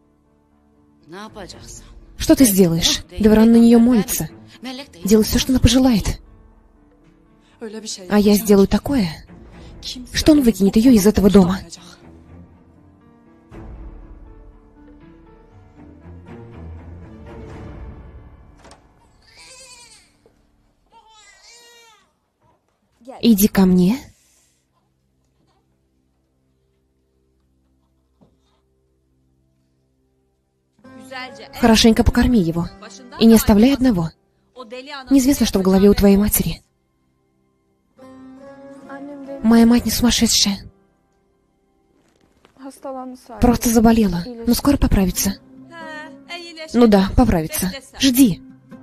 Что ты сделаешь? Девран на нее молится. Делай все, что она пожелает. А я сделаю такое, что он выкинет ее из этого дома. Иди ко мне. Хорошенько покорми его. И не оставляй одного. Неизвестно, что в голове у твоей матери. Моя мать не сумасшедшая. Просто заболела, но скоро поправится. Ну да, поправится. Жди.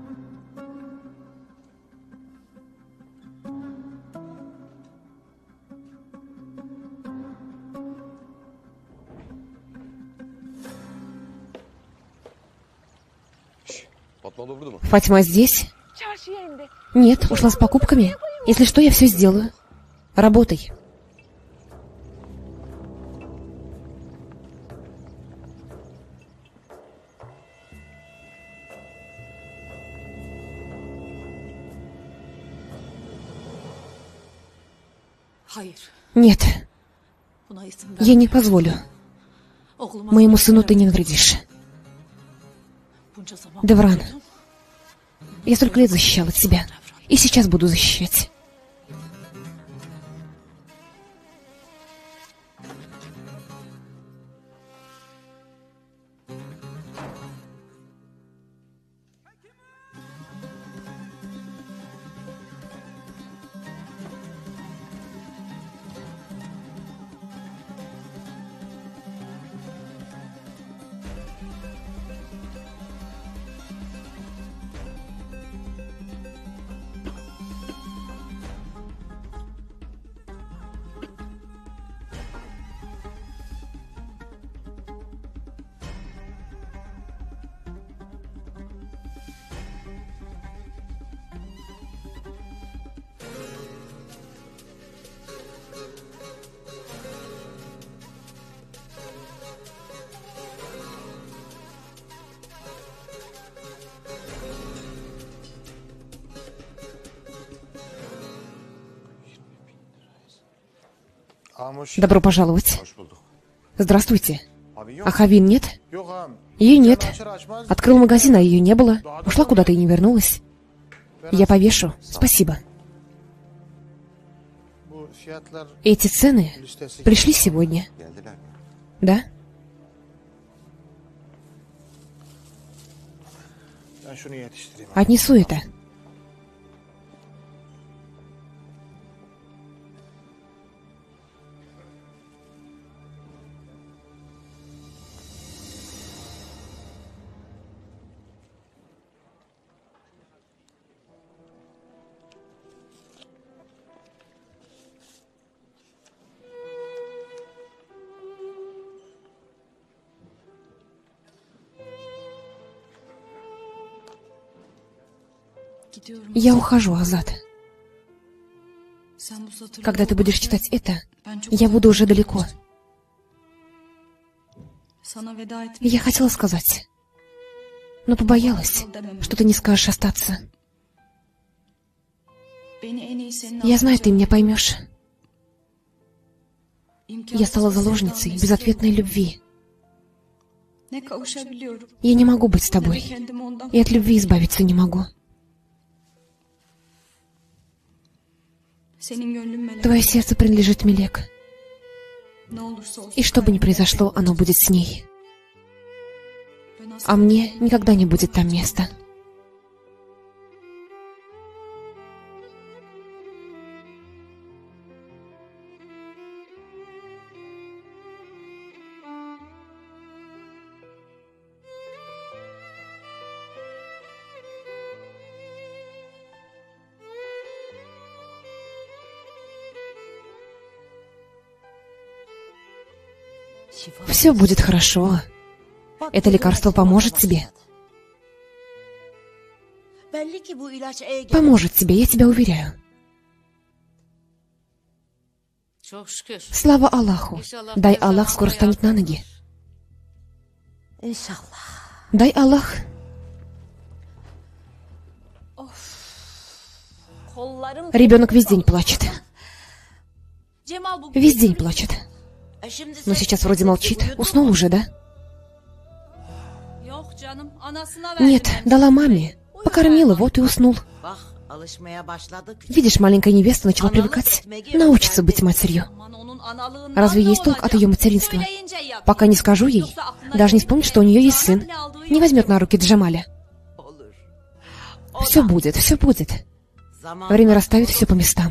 Фатима здесь? Нет, ушла с покупками. Если что, я все сделаю. Работай. Нет, я не позволю. Моему сыну ты не навредишь. Девран, я столько лет защищала тебя. И сейчас буду защищать. Добро пожаловать. Здравствуйте. А Хавин нет? Ее нет. Открыл магазин, а ее не было. Ушла куда-то и не вернулась. Я повешу. Спасибо. Эти цены пришли сегодня. Да? Отнесу это. Я ухожу, Азат. Когда ты будешь читать это, я буду уже далеко. Я хотела сказать, но побоялась, что ты не скажешь остаться. Я знаю, ты меня поймешь. Я стала заложницей безответной любви. Я не могу быть с тобой, и от любви избавиться не могу. Твое сердце принадлежит Мелек. И что бы ни произошло, оно будет с ней. А мне никогда не будет там места. Все будет хорошо. Это лекарство поможет тебе. Поможет тебе, я тебя уверяю. Слава Аллаху. Дай Аллах скоро встанет на ноги. Дай Аллах. Ребенок весь день плачет. Весь день плачет. Но сейчас вроде молчит. Уснул уже, да? Нет, дала маме. Покормила, вот и уснул. Видишь, маленькая невеста начала привыкать. Научится быть матерью. Разве есть толк от ее материнства? Пока не скажу ей, даже не вспомнит, что у нее есть сын. Не возьмет на руки Джамаля. Все будет, все будет. Время расставит все по местам.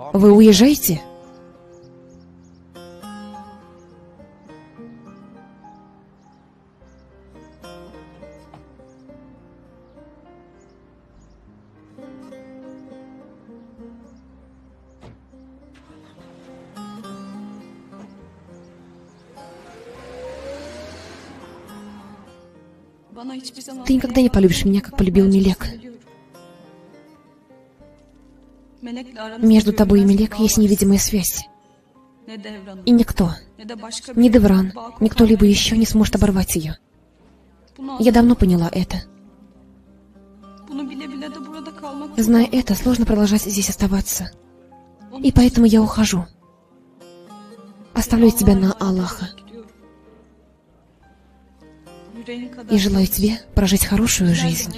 Вы уезжаете? Ты никогда не полюбишь меня, как полюбил Мелек. Между тобой и Мелек есть невидимая связь. И никто, ни Девран, ни кто-либо еще не сможет оборвать ее. Я давно поняла это. Зная это, сложно продолжать здесь оставаться. И поэтому я ухожу. Оставляю тебя на Аллаха. И желаю тебе прожить хорошую жизнь.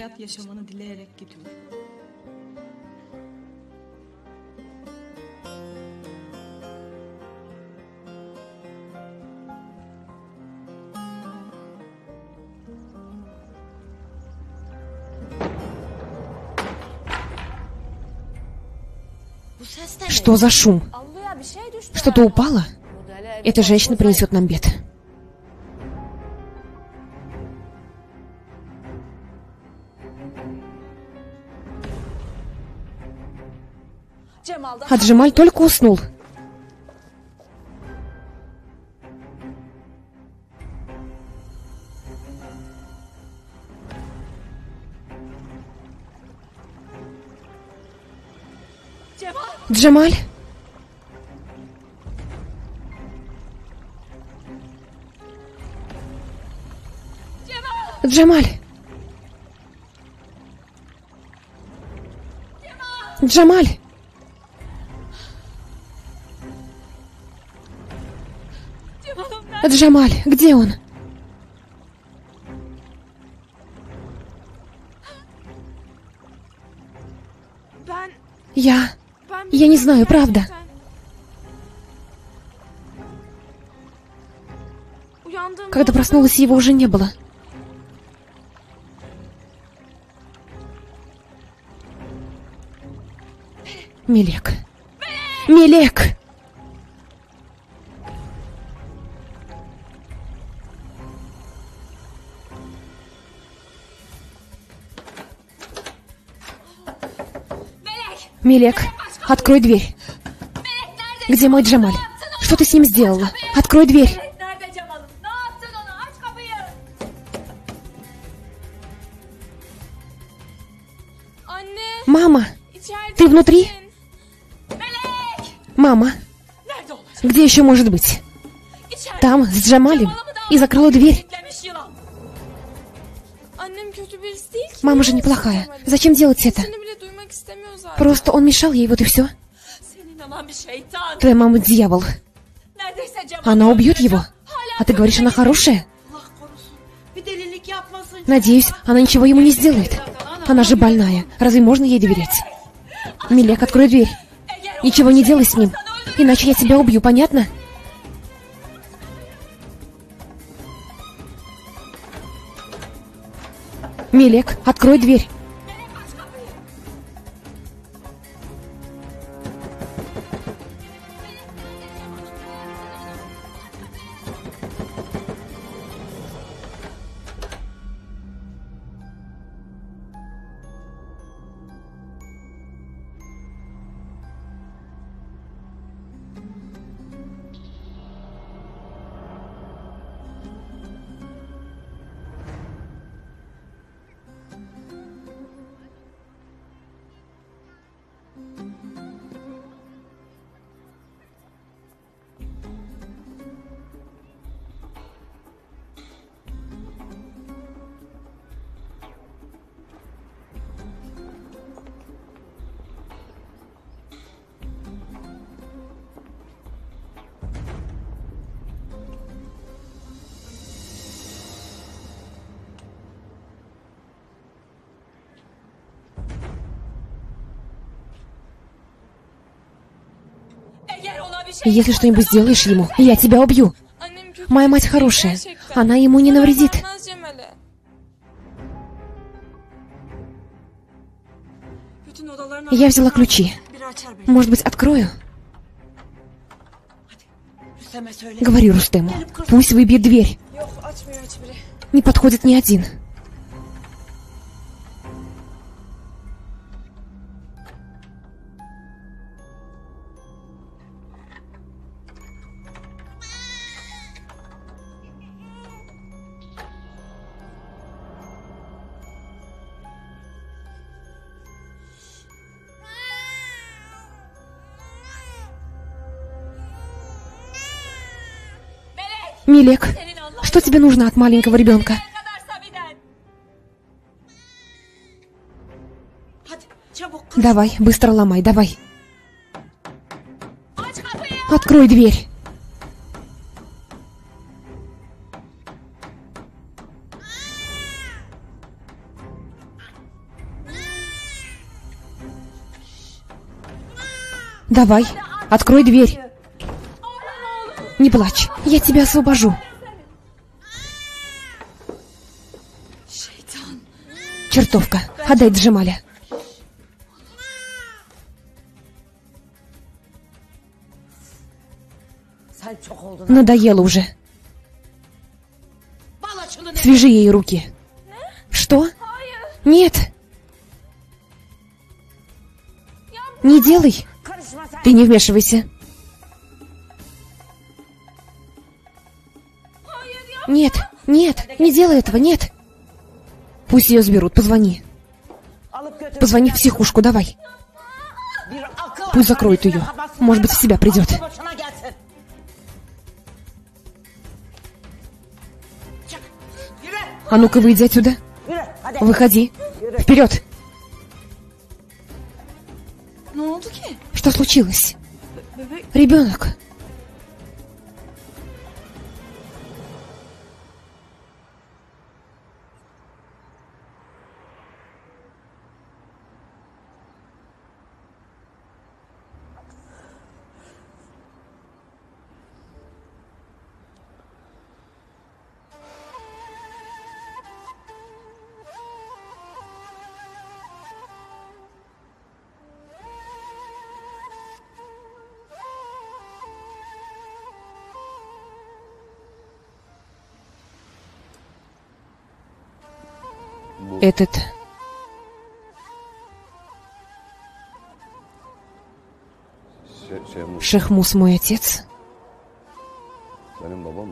Что за шум? Что-то упало? Эта женщина принесет нам бед. А Джемаль только уснул. Джемаль? Джемаль? Джемаль? Джемаль, где он? Я... Я не знаю, правда. Когда проснулась, его уже не было. Мелек. Мелек! Мелек, открой дверь. Где мой Джемаль? Что ты с ним сделала? Открой дверь. Мама, ты внутри? Мама, где еще может быть? Там, с Джемалем. И закрыла дверь. Мама же неплохая. Зачем делать это? Просто он мешал ей, вот и все. Твоя мама дьявол. Она убьет его. А ты говоришь, она хорошая? Надеюсь, она ничего ему не сделает. Она же больная. Разве можно ей доверять? Мелек, открой дверь. Ничего не делай с ним, иначе я тебя убью, понятно? Мелек, открой дверь. Если что-нибудь сделаешь ему, я тебя убью. Моя мать хорошая. Она ему не навредит. Я взяла ключи. Может быть, открою? Rüstem'e söyle. Говори Рустему. Пусть выбьет дверь. Не подходит ни один. Милек, что тебе нужно от маленького ребенка? Hadi çabuk kır. Давай, быстро ломай, давай. Открой дверь. Давай, открой дверь. Не плачь, я тебя освобожу. Чертовка, отдай Джамаля. Sen çok oldun. Надоело уже. Bağla şunu. Свяжи ей руки. Что? Нет. Не делай. Karışma sen. Ты не вмешивайся. Нет, нет, не делай этого, нет. Пусть ее заберут, позвони. Alıp götür. Позвони в психушку, давай. Bir akıl Пусть закроют ее. Может быть, в себя придет. Aklı başına gelsin. Çık. Yürü. А ну-ка, выйди отсюда. Yürü. Hadi. Выходи. Вперед. Ne oldu ki? Что случилось? Bebek Ребенок. Этот Şey, Şehmus, Шехмус мой отец? benim babam.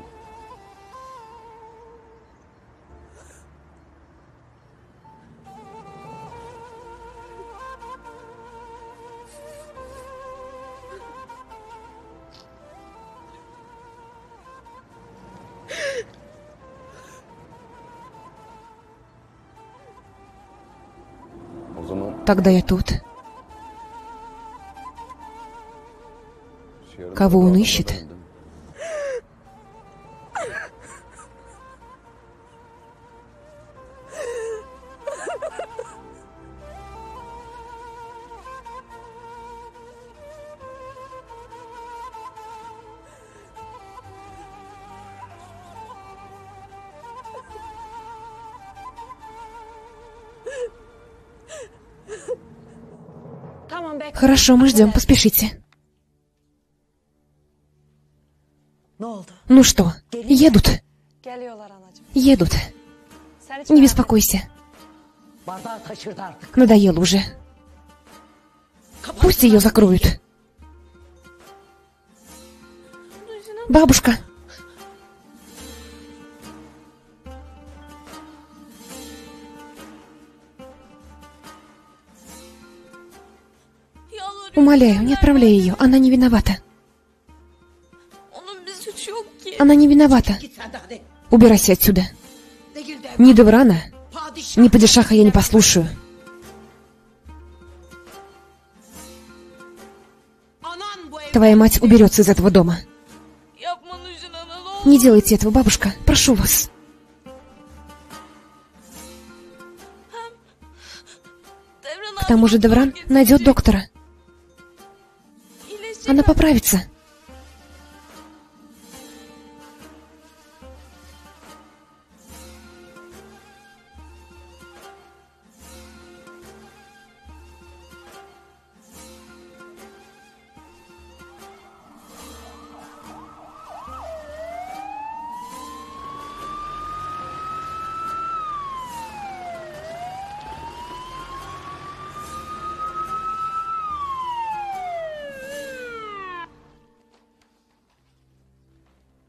O zaman Тогда я тут. şey Кого он ищет? Tamam bekle. Хорошо, мы ждем, поспешите. Ne oldu? Ну что, едут? geliyorlar anacığım. Едут. Sen hiç Не беспокойся. Bardağı taşırdı artık. Надоело уже. Пусть ее закроют. Бабушка. Yalvarıyorum. Умоляю, не отправляй ее. Она не виновата. Onun bir suçu yok ki. Она не виновата. Git sen de hadi. Убирайся отсюда. Değil de Ни Деврана, padişah. ни падишаха я не послушаю. Anan bu ev. Твоя мать уберется из этого дома. Yapma Nujin ana ne olur. Не делайте этого, бабушка. Прошу вас. Devran К тому же Девран найдет доктора. İyileşecek. Она поправится.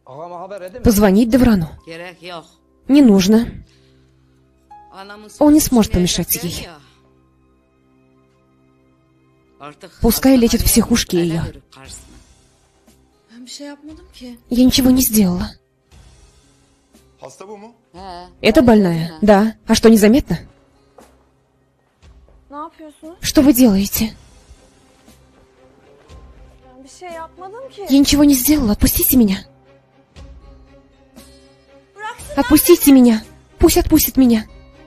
Позвонить Деврану? Gerek yok. Не нужно. Anamın Он не sözünü сможет dinleyecek помешать değil ей. ya. Artık Пускай лечит в hastaneye психушке ele ее. verir karşısına. Ben bir şey yapmadım ki. Я ничего не сделала. Hasta bu mu? He. Это больная? Да. А что, незаметно? Ne yapıyorsunuz? Что вы делаете? Ben bir şey yapmadım ki. Я ничего не сделала. Отпустите меня. Отпустите меня. Пусть отпустит меня.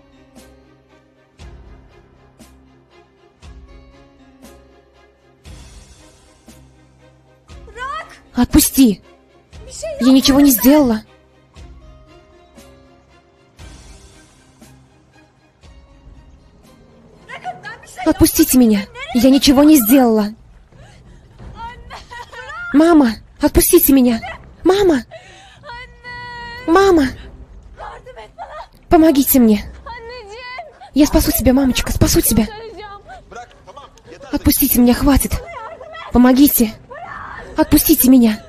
Отпусти. Я ничего не сделала. Отпустите меня. Я ничего не сделала. Мама, отпустите меня. Мама. Мама. Помогите мне. Я спасу тебя, мамочка, спасу тебя. Отпустите меня, хватит. Помогите. Отпустите меня.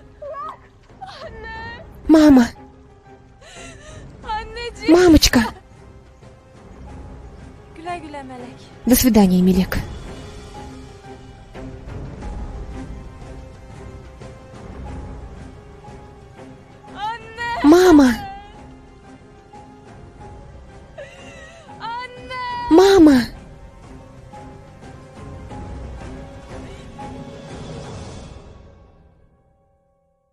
Мама. Мамочка. Güle güle Melek. До свидания, Мелек. Мама. Мама.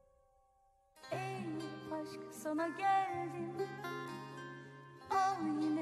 Ey aşk sana geldim. Al yine